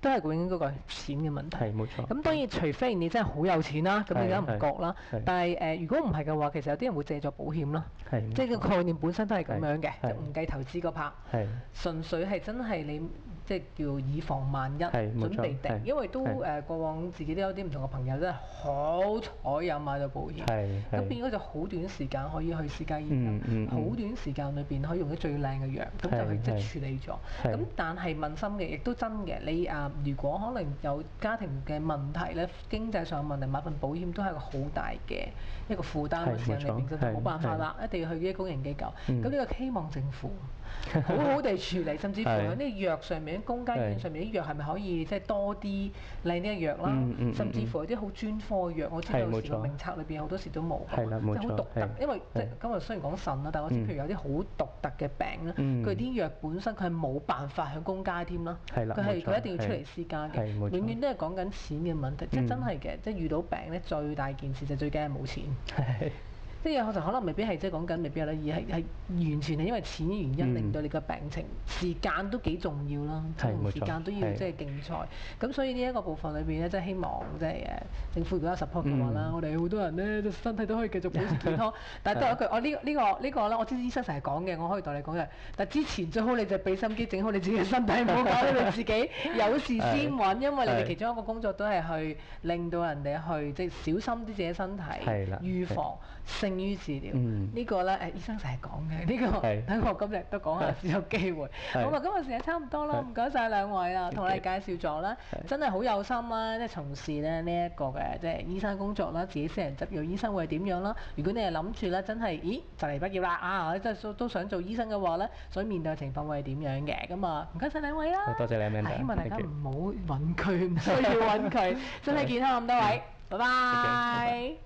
都係永遠嗰個錢嘅問題。 係冇錯。 咁當然，除非你真係好有錢啦，咁你梗係唔覺啦。但係如果唔係嘅話，其實有啲人會借助保險啦。即係個概念本身都係咁樣嘅，就唔計投資嗰 part。純粹係真係你即係叫以防萬一，準備定。因為都過往自己都有啲唔同嘅朋友真係好彩有買到保險。咁變咗就好短時間可以去私家醫院，好短時間裏邊可以用啲最靚嘅藥，咁就去即係處理咗。咁但係問心嘅，亦都真嘅。你如果可能有家庭嘅問題咧，經濟上問題，買份保險都係一個好大嘅一個負擔嘅時間裏邊，真係冇辦法啦，一定要去啲公營機構。咁呢個希望政府好好地處理，甚至乎喺啲藥上面，公家醫院上面啲藥係咪可以即係多啲靚啲嘅藥啦？甚至乎有啲好專科嘅藥，我知道有時個名冊裏邊好多時都冇㗎，即係好獨特。因為即係今日雖然講腎啦，但係我知譬如有啲好獨特嘅病咧，佢啲藥本身佢係冇辦法喺公家添啦，佢一定要出嚟私家嘅，永遠都係講緊錢嘅問題，即係真係嘅，即係遇到病咧最大件事就最驚係冇錢。即係有時可能未必係即係講緊未必有得醫，係完全係因為錢嘅原因令到你個病情時間都幾重要啦，同時間都要即係競賽。咁所以呢一個部分裏邊咧，即係希望即係政府如果有 support 嘅話啦，我哋好多人咧身體都可以繼續保持健康。但係都有一句，我呢個咧，我知醫生成日講嘅，我可以同你講嘅。但係之前最好你就俾心機整好你自己嘅身體，唔好搞到你自己有事先揾，因為你哋其中一個工作都係去令到人哋去即係小心啲自己身體，預防勝於治療。呢個咧醫生成日講嘅，呢個等我今日都講下先有機會。好啊，今日時間差唔多啦，唔該晒兩位啦，同我哋介紹咗啦，真係好有心啦，即係從事咧呢一個嘅即係醫生工作啦，自己私人執業醫生會係點樣啦？如果你係諗住咧真係，咦就嚟畢業啦即係都想做醫生嘅話咧，所以面對嘅情況會係點樣嘅？咁啊唔該晒兩位啦， 多謝你，Amanda。 希望大家唔好揾佢，唔需要揾佢，身體健康咁多位，拜拜。